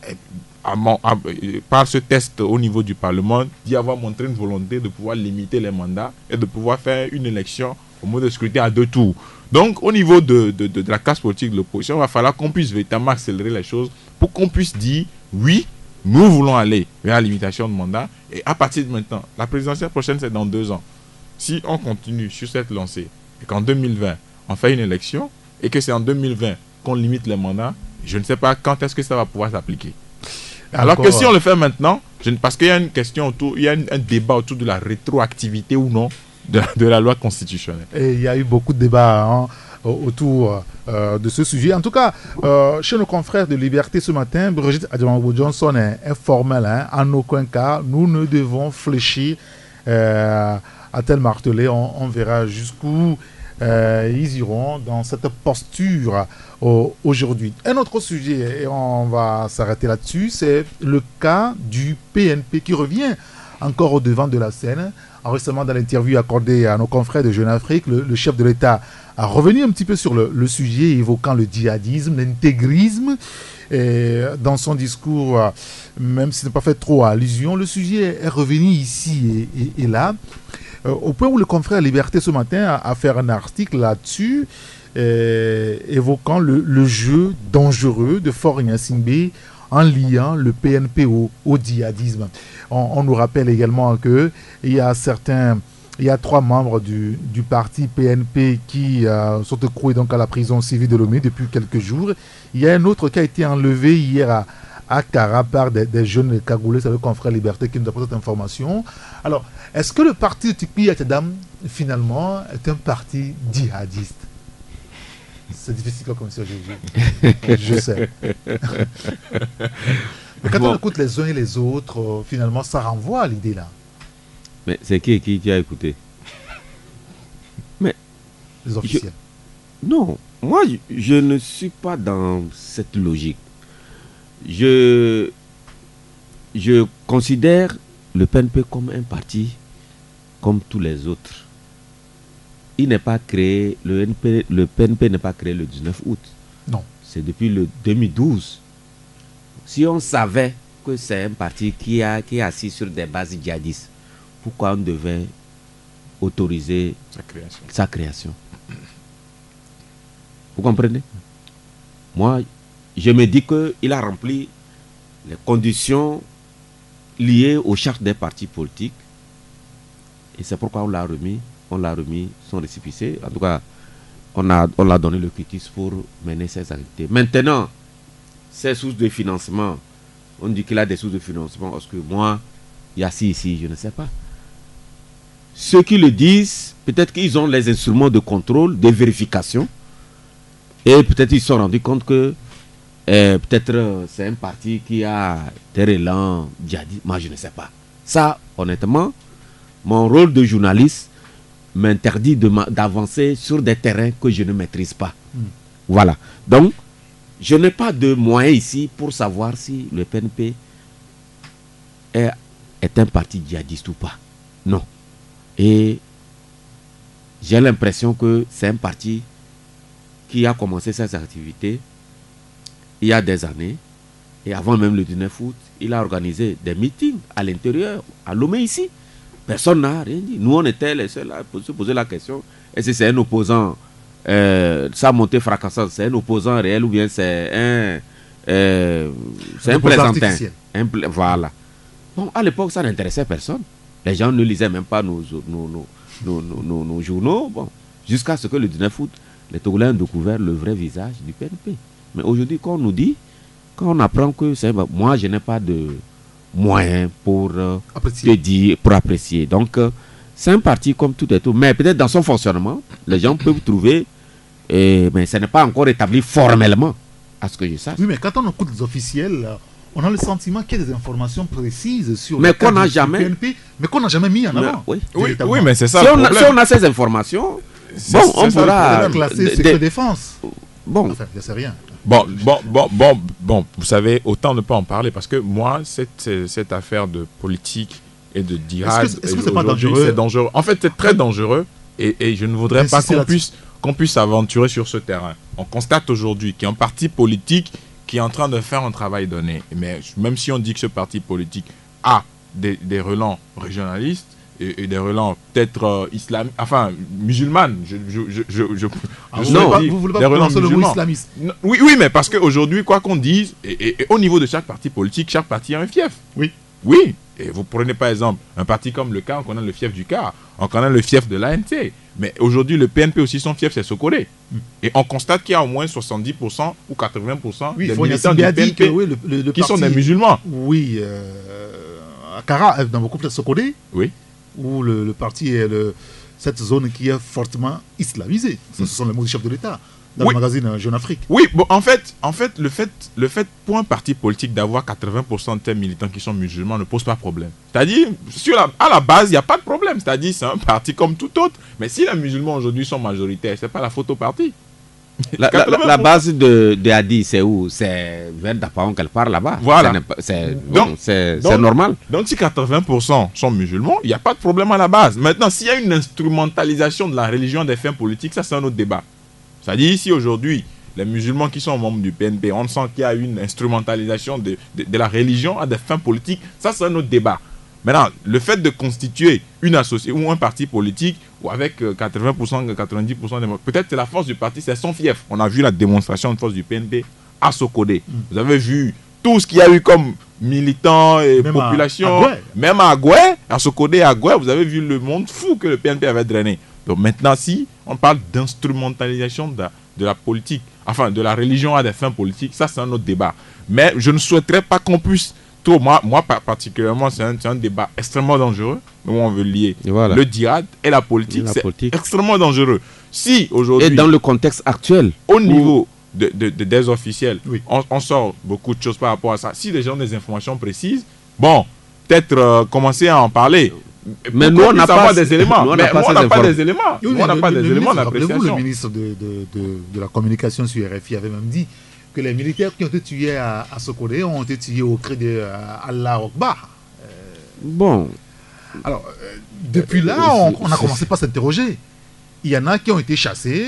par ce test au niveau du Parlement, d'y avoir montré une volonté de pouvoir limiter les mandats et de pouvoir faire une élection au mode de scrutin à deux tours. Donc, au niveau de, de, de, de la classe politique de l'opposition, il va falloir qu'on puisse véritablement accélérer les choses pour qu'on puisse dire oui. Nous voulons aller vers la limitation de mandat. Et à partir de maintenant, la présidentielle prochaine, c'est dans deux ans. Si on continue sur cette lancée et qu'en deux mille vingt, on fait une élection et que c'est en deux mille vingt qu'on limite les mandats, je ne sais pas quand est-ce que ça va pouvoir s'appliquer. Alors que si on le fait maintenant, je ne, parce qu'il y a une question autour, il y a une, un débat autour de la rétroactivité ou non de, de la loi constitutionnelle. Et il y a eu beaucoup de débats hein, autour euh, de ce sujet. En tout cas, euh, chez nos confrères de Liberté ce matin, Brigitte Adjamabo-Johnson est informelle. Hein, en aucun cas, nous ne devons fléchir euh, à tel martelé. On, on verra jusqu'où euh, ils iront dans cette posture euh, aujourd'hui. Un autre sujet, et on va s'arrêter là-dessus, c'est le cas du P N P qui revient encore au devant de la scène. Récemment, dans l'interview accordée à nos confrères de Jeune Afrique, le, le chef de l'État a revenu un petit peu sur le, le sujet, évoquant le djihadisme, l'intégrisme. Et dans son discours, même s'il n'a pas fait trop allusion, le sujet est revenu ici et, et, et là, euh, au point où le confrère Liberté ce matin a, a fait un article là-dessus, euh, évoquant le, le jeu dangereux de Faure Gnassingbé en liant le P N P au, au djihadisme. On, on nous rappelle également qu'il y a certains, il y a trois membres du, du parti P N P qui euh, sont écroués donc à la prison civile de Lomé depuis quelques jours. Il y a un autre qui a été enlevé hier à, à Kara par des, des jeunes cagoulés, c'est le confrère Liberté qui nous apporte cette information. Alors, est-ce que le parti de Tikpi Yatadam, finalement, est un parti djihadiste? C'est difficile comme ça, je, je sais. Mais quand bon. on écoute les uns et les autres, euh, finalement, ça renvoie à l'idée là. Mais c'est qui, qui qui a écouté? Mais les officiels. Je, non, moi, je, je ne suis pas dans cette logique. Je, je considère le P N P comme un parti comme tous les autres. Il n'est pas créé, le, N P, le P N P n'est pas créé le dix-neuf août. Non. c'est depuis le deux mille douze. Si on savait que c'est un parti qui, a, qui est assis sur des bases djihadistes, pourquoi on devait autoriser sa création, sa création? Vous comprenez? Moi, je me dis qu'il a rempli les conditions liées aux chartes des partis politiques. Et c'est pourquoi on l'a remis, on l'a remis son récépissé. En tout cas, on a, on l'a donné le quitus pour mener ses activités. Maintenant, ces sources de financement, on dit qu'il a des sources de financement, parce que moi, il y a ci, ici, je ne sais pas. Ceux qui le disent, peut-être qu'ils ont les instruments de contrôle, de vérification, et peut-être ils se sont rendus compte que euh, peut-être euh, c'est un parti qui a des relents djihadistes. Moi, je ne sais pas. Ça, honnêtement, mon rôle de journaliste m'interdit de ma- d'avancer sur des terrains que je ne maîtrise pas. Mm. Voilà. Donc, je n'ai pas de moyens ici pour savoir si le P N P est, est un parti djihadiste ou pas. Non. Et j'ai l'impression que c'est un parti qui a commencé ses activités il y a des années, et avant même le dix-neuf août, il a organisé des meetings à l'intérieur, à Lomé ici. Personne n'a rien dit. Nous, on était les seuls à se poser la question, est-ce que c'est un opposant, euh, sa montée fracassante, c'est un opposant réel ou bien c'est un, euh, c'est un, un plaisantin. Un pla- voilà. Bon, à l'époque, ça n'intéressait personne. Les gens ne lisaient même pas nos, nos, nos, nos, nos, nos, nos journaux. Bon, jusqu'à ce que le dix-neuf août, les Togolais ont découvert le vrai visage du P N P. Mais aujourd'hui, quand on nous dit, quand on apprend que c'est... Moi, je n'ai pas de moyens pour euh, te dire, pour apprécier. Donc, euh, c'est un parti comme tout et tout. Mais peut-être dans son fonctionnement, les gens peuvent trouver... Et, mais ce n'est pas encore établi formellement, à ce que je sache. Oui, mais quand on écoute les officiels... On a le sentiment qu'il y a des informations précises sur mais le qu'on n'a jamais, P N P, mais qu'on n'a jamais mis en avant. Oui, oui, oui, mais c'est ça. Si, le on a, problème. si on a ces informations, c'est, bon, c'est on ça, pourra classer secret défense. Bon, enfin, je sais rien. Bon, bon, bon, bon, bon, vous savez, autant ne pas en parler parce que moi, cette, cette affaire de politique et de djihad, est-ce que, est-ce que c'est pas dangereux? C'est dangereux. En fait, c'est très dangereux et, et je ne voudrais pas qu'on puisse, qu'on puisse s'aventurer sur ce terrain. On constate aujourd'hui qu'il y a un parti politique qui est en train de faire un travail donné. Mais même si on dit que ce parti politique a des, des relents régionalistes et, et des relents peut-être euh, islamiques, enfin musulmanes, je, je, je, je, je, ah, je vous non, voulez pas, vous voulez pas prononcer le mot islamiste? Non, oui, oui, mais parce qu'aujourd'hui, quoi qu'on dise, et, et, et au niveau de chaque parti politique, chaque parti a un fief. Oui. Oui. Et vous prenez par exemple un parti comme le C A R, on connaît le fief du C A R, on connaît le fief de l'A N C. Mais aujourd'hui, le P N P aussi, son fief, c'est Sokolé. Mm. Et on constate qu'il y a au moins soixante-dix pour cent ou quatre-vingts pour cent oui, des militants du P N P que, oui, le, le, le qui parti, sont des musulmans. Oui, euh, à Kara, dans beaucoup de Sokolé, oui. où le, le parti est le, cette zone qui est fortement islamisée. Mm. Ce sont les mots du chef de l'État. Dans oui. le magazine Jeune Afrique. Oui, bon, en fait, en fait, le fait, le fait pour un parti politique d'avoir quatre-vingts pour cent de tes militants qui sont musulmans ne pose pas problème. C'est-à-dire, sur la, à la base, il n'y a pas de problème. C'est-à-dire, c'est un parti comme tout autre. Mais si les musulmans aujourd'hui sont majoritaires, ce n'est pas la faute au parti. La, la, la, la base de, de Hadi, c'est où? C'est vers Dapaon qu'elle part là-bas. Voilà. C'est bon, normal. Donc, si quatre-vingts pour cent sont musulmans, il n'y a pas de problème à la base. Maintenant, s'il y a une instrumentalisation de la religion des fins politiques, ça, c'est un autre débat. C'est-à-dire, si aujourd'hui, les musulmans qui sont membres du P N P, on sent qu'il y a une instrumentalisation de, de, de la religion à des fins politiques, ça c'est un autre débat. Maintenant, le fait de constituer une association ou un parti politique ou avec quatre-vingts pour cent, quatre-vingt-dix pour cent des membres, peut-être c'est la force du parti, c'est son fief. On a vu la démonstration de force du P N P à Sokodé. Mm. Vous avez vu tout ce qu'il y a eu comme militants et même population, à, à même à Agoué, à Sokodé, à Agoué, vous avez vu le monde fou que le P N P avait drainé. Donc maintenant, si on parle d'instrumentalisation de, de la politique, enfin de la religion à des fins politiques, ça c'est un autre débat. Mais je ne souhaiterais pas qu'on puisse, trop, moi, moi particulièrement, c'est un, un débat extrêmement dangereux, où on veut lier voilà. le djihad et la politique, c'est extrêmement dangereux. Si aujourd'hui... Et dans le contexte actuel, au niveau de, de, de, des officiels, oui. on, on sort beaucoup de choses par rapport à ça. Si les gens ont des informations précises, bon, peut-être euh, commencer à en parler. Mais nous, on n'a pas des éléments. Nous, on n'a pas, pas des éléments. Oui, on n'a pas des éléments d'appréciation. Le ministre de, de, de, de la communication sur R F I avait même dit que les militaires qui ont été tués à, à Sokodé ont été tués au cri de Allah Akbar. Euh... Bon. Alors, euh, depuis là, on, on a commencé par s'interroger. Il y en a qui ont été chassés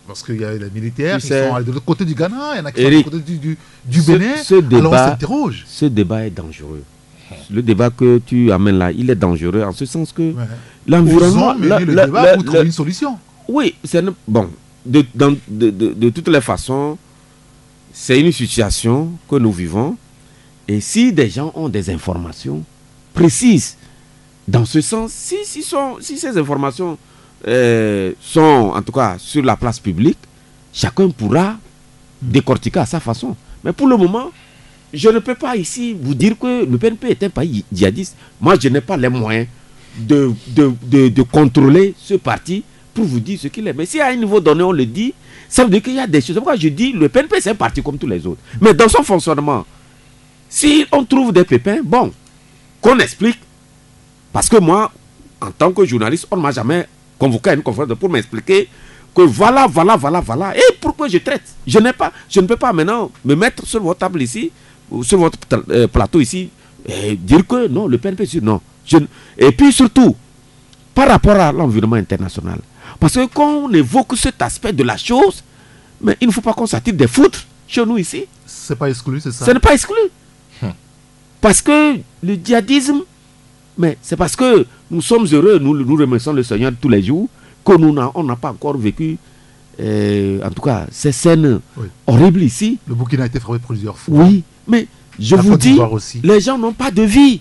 Parce qu'il y a les militaires Tu qui sais, sont de l'autre côté du Ghana, il y en a qui Eric, sont de l'autre côté du, du, du ce- Bénin. ce débat- Alors on s'interroge. Ce débat est dangereux. Le débat que tu amènes là, il est dangereux en ce sens que Ouais. l'environnement. Ils ont mené la- le la- débat la- pour trouver la- une solution. Oui, c'est une- bon. De, dans- de, de- de toutes les façons, c'est une situation que nous vivons. Et si des gens ont des informations précises dans ce sens, si, si, sont, si ces informations euh, sont en tout cas sur la place publique, chacun pourra décortiquer à sa façon. Mais pour le moment, je ne peux pas ici vous dire que le P N P est un pays djihadiste. Moi, je n'ai pas les moyens de, de, de, de contrôler ce parti pour vous dire ce qu'il est. Mais si à un niveau donné, on le dit, ça veut dire qu'il y a des choses. C'est pourquoi je dis le P N P, c'est un parti comme tous les autres. Mais dans son fonctionnement, si on trouve des pépins, bon, qu'on explique. Parce que moi, en tant que journaliste, on ne m'a jamais convoqué à une conférence pour m'expliquer que voilà, voilà, voilà, voilà. Et pourquoi je traite? Je n'ai pas, je ne peux pas maintenant me mettre sur votre table ici, ou sur votre euh, plateau ici, et dire que non, le P N P, c'est non. Je, et puis surtout, par rapport à l'environnement international. Parce que quand on évoque cet aspect de la chose, mais il ne faut pas qu'on s'attire des foutres chez nous ici. C'est pas exclu, c'est ça. Ce n'est pas exclu. Hum. Parce que le djihadisme, mais c'est parce que nous sommes heureux, nous, nous remercions le Seigneur tous les jours, que nous n'a, on n'a pas encore vécu, euh, en tout cas, ces scènes oui. horribles ici. Le Burkina a été frappé plusieurs fois. Oui, mais je La vous Côte dis, d'Ivoire aussi. Les gens n'ont pas de vie.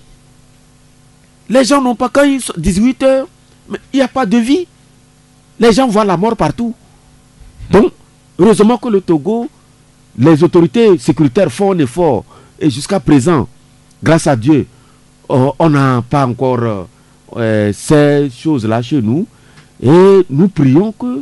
Les gens n'ont pas, quand ils sont dix-huit heures, mais il n'y a pas de vie. Les gens voient la mort partout. Donc, heureusement que le Togo, les autorités sécuritaires font un effort. Et jusqu'à présent, grâce à Dieu, euh, on n'a pas encore euh, ces choses-là chez nous. Et nous prions que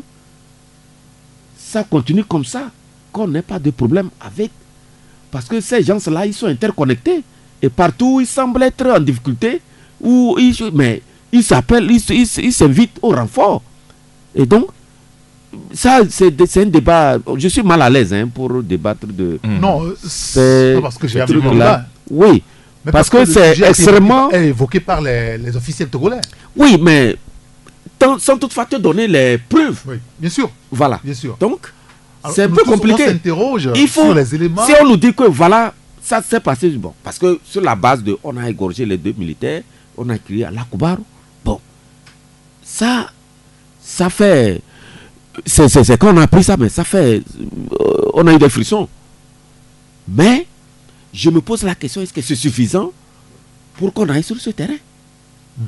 ça continue comme ça, qu'on n'ait pas de problème avec. Parce que ces gens-là, ils sont interconnectés. Et partout, ils semblent être en difficulté. Ou ils, mais ils s'appellent, ils, ils, ils s'invitent au renfort. Et donc, ça, c'est, c'est un débat. Je suis mal à l'aise hein, pour débattre de. Mmh. Non, c'est parce que j'ai appris là. Oui, mais parce, parce que, que c'est extrêmement. Évoqué, évoqué par les, les officiels togolais. Oui, mais tant, sans toutefois te donner les preuves. Oui, bien sûr. Voilà. Bien sûr. Donc, alors, c'est un peu compliqué. On s'interroge Il faut, sur les éléments. Si on nous dit que voilà, ça s'est passé, bon, parce que sur la base de, on a égorgé les deux militaires, on a crié à Lakubaru. Bon, ça, ça fait, c'est, c'est, c'est quand on a appris ça, mais ça fait, euh, on a eu des frissons. Mais, je me pose la question, est-ce que c'est suffisant pour qu'on aille sur ce terrain? Hmm.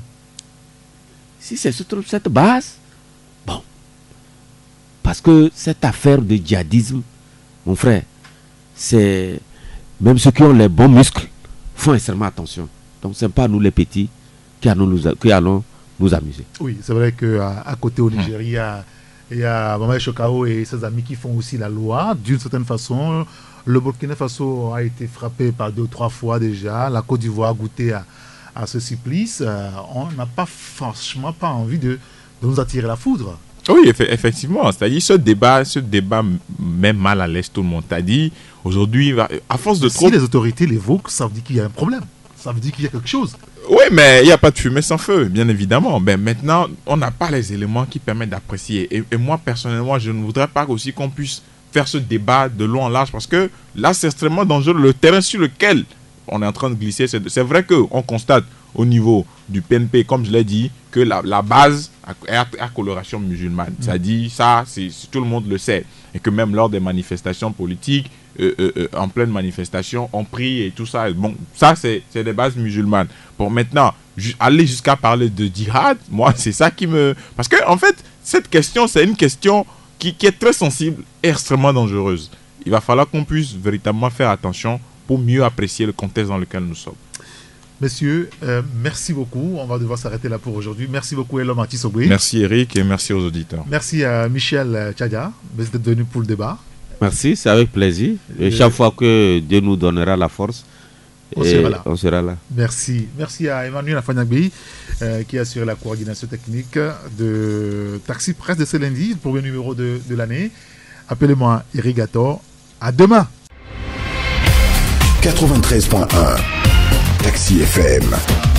Si c'est sur cette base, bon, parce que cette affaire de djihadisme, mon frère, c'est, même ceux qui ont les bons muscles font extrêmement attention. Donc, ce n'est pas nous les petits qui allons nous, qui allons nous amuser. Oui, c'est vrai qu'à à côté au Nigeria, il y a Mamadou Chokao et ses amis qui font aussi la loi. D'une certaine façon, le Burkina Faso a été frappé par deux ou trois fois déjà. La Côte d'Ivoire a goûté à, à ce supplice. Euh, on n'a pas franchement pas envie de, de nous attirer la foudre. Oui, effectivement. C'est-à-dire ce débat, ce débat met mal à l'aise tout le monde. T'as dit aujourd'hui, à force de si trop. Si les autorités l'évoquent, ça veut dire qu'il y a un problème. Ça veut dire qu'il y a quelque chose. Oui, mais il n'y a pas de fumée sans feu, bien évidemment. Mais maintenant, on n'a pas les éléments qui permettent d'apprécier. Et, et moi, personnellement, je ne voudrais pas aussi qu'on puisse faire ce débat de long en large parce que là, c'est extrêmement dangereux. Le terrain sur lequel on est en train de glisser, c'est, c'est vrai qu'on constate au niveau du P N P, comme je l'ai dit, que la, la base est à, à coloration musulmane. Mmh. Ça dit, ça, c'est, tout le monde le sait. Et que même lors des manifestations politiques, Euh, euh, euh, en pleine manifestation, on prie et tout ça. Bon, ça, c'est, c'est des bases musulmanes. Bon, maintenant, ju- aller jusqu'à parler de djihad, moi, c'est ça qui me... Parce que, en fait, cette question, c'est une question qui, qui est très sensible et extrêmement dangereuse. Il va falloir qu'on puisse véritablement faire attention pour mieux apprécier le contexte dans lequel nous sommes. Messieurs, euh, merci beaucoup. On va devoir s'arrêter là pour aujourd'hui. Merci beaucoup, Elom Atisobwe. Merci, Eric, et merci aux auditeurs. Merci à Michel Tchadia d'être venu pour le débat. Merci, c'est avec plaisir. Et chaque fois que Dieu nous donnera la force, on sera là. On sera là. Merci. Merci à Emmanuel Afanyagbi euh, qui a assuré la coordination technique de Taxi Presse de ce lundi, le premier numéro de, de l'année. Appelez-moi Eric Gator. À demain. quatre-vingt-treize point un Taxi F M.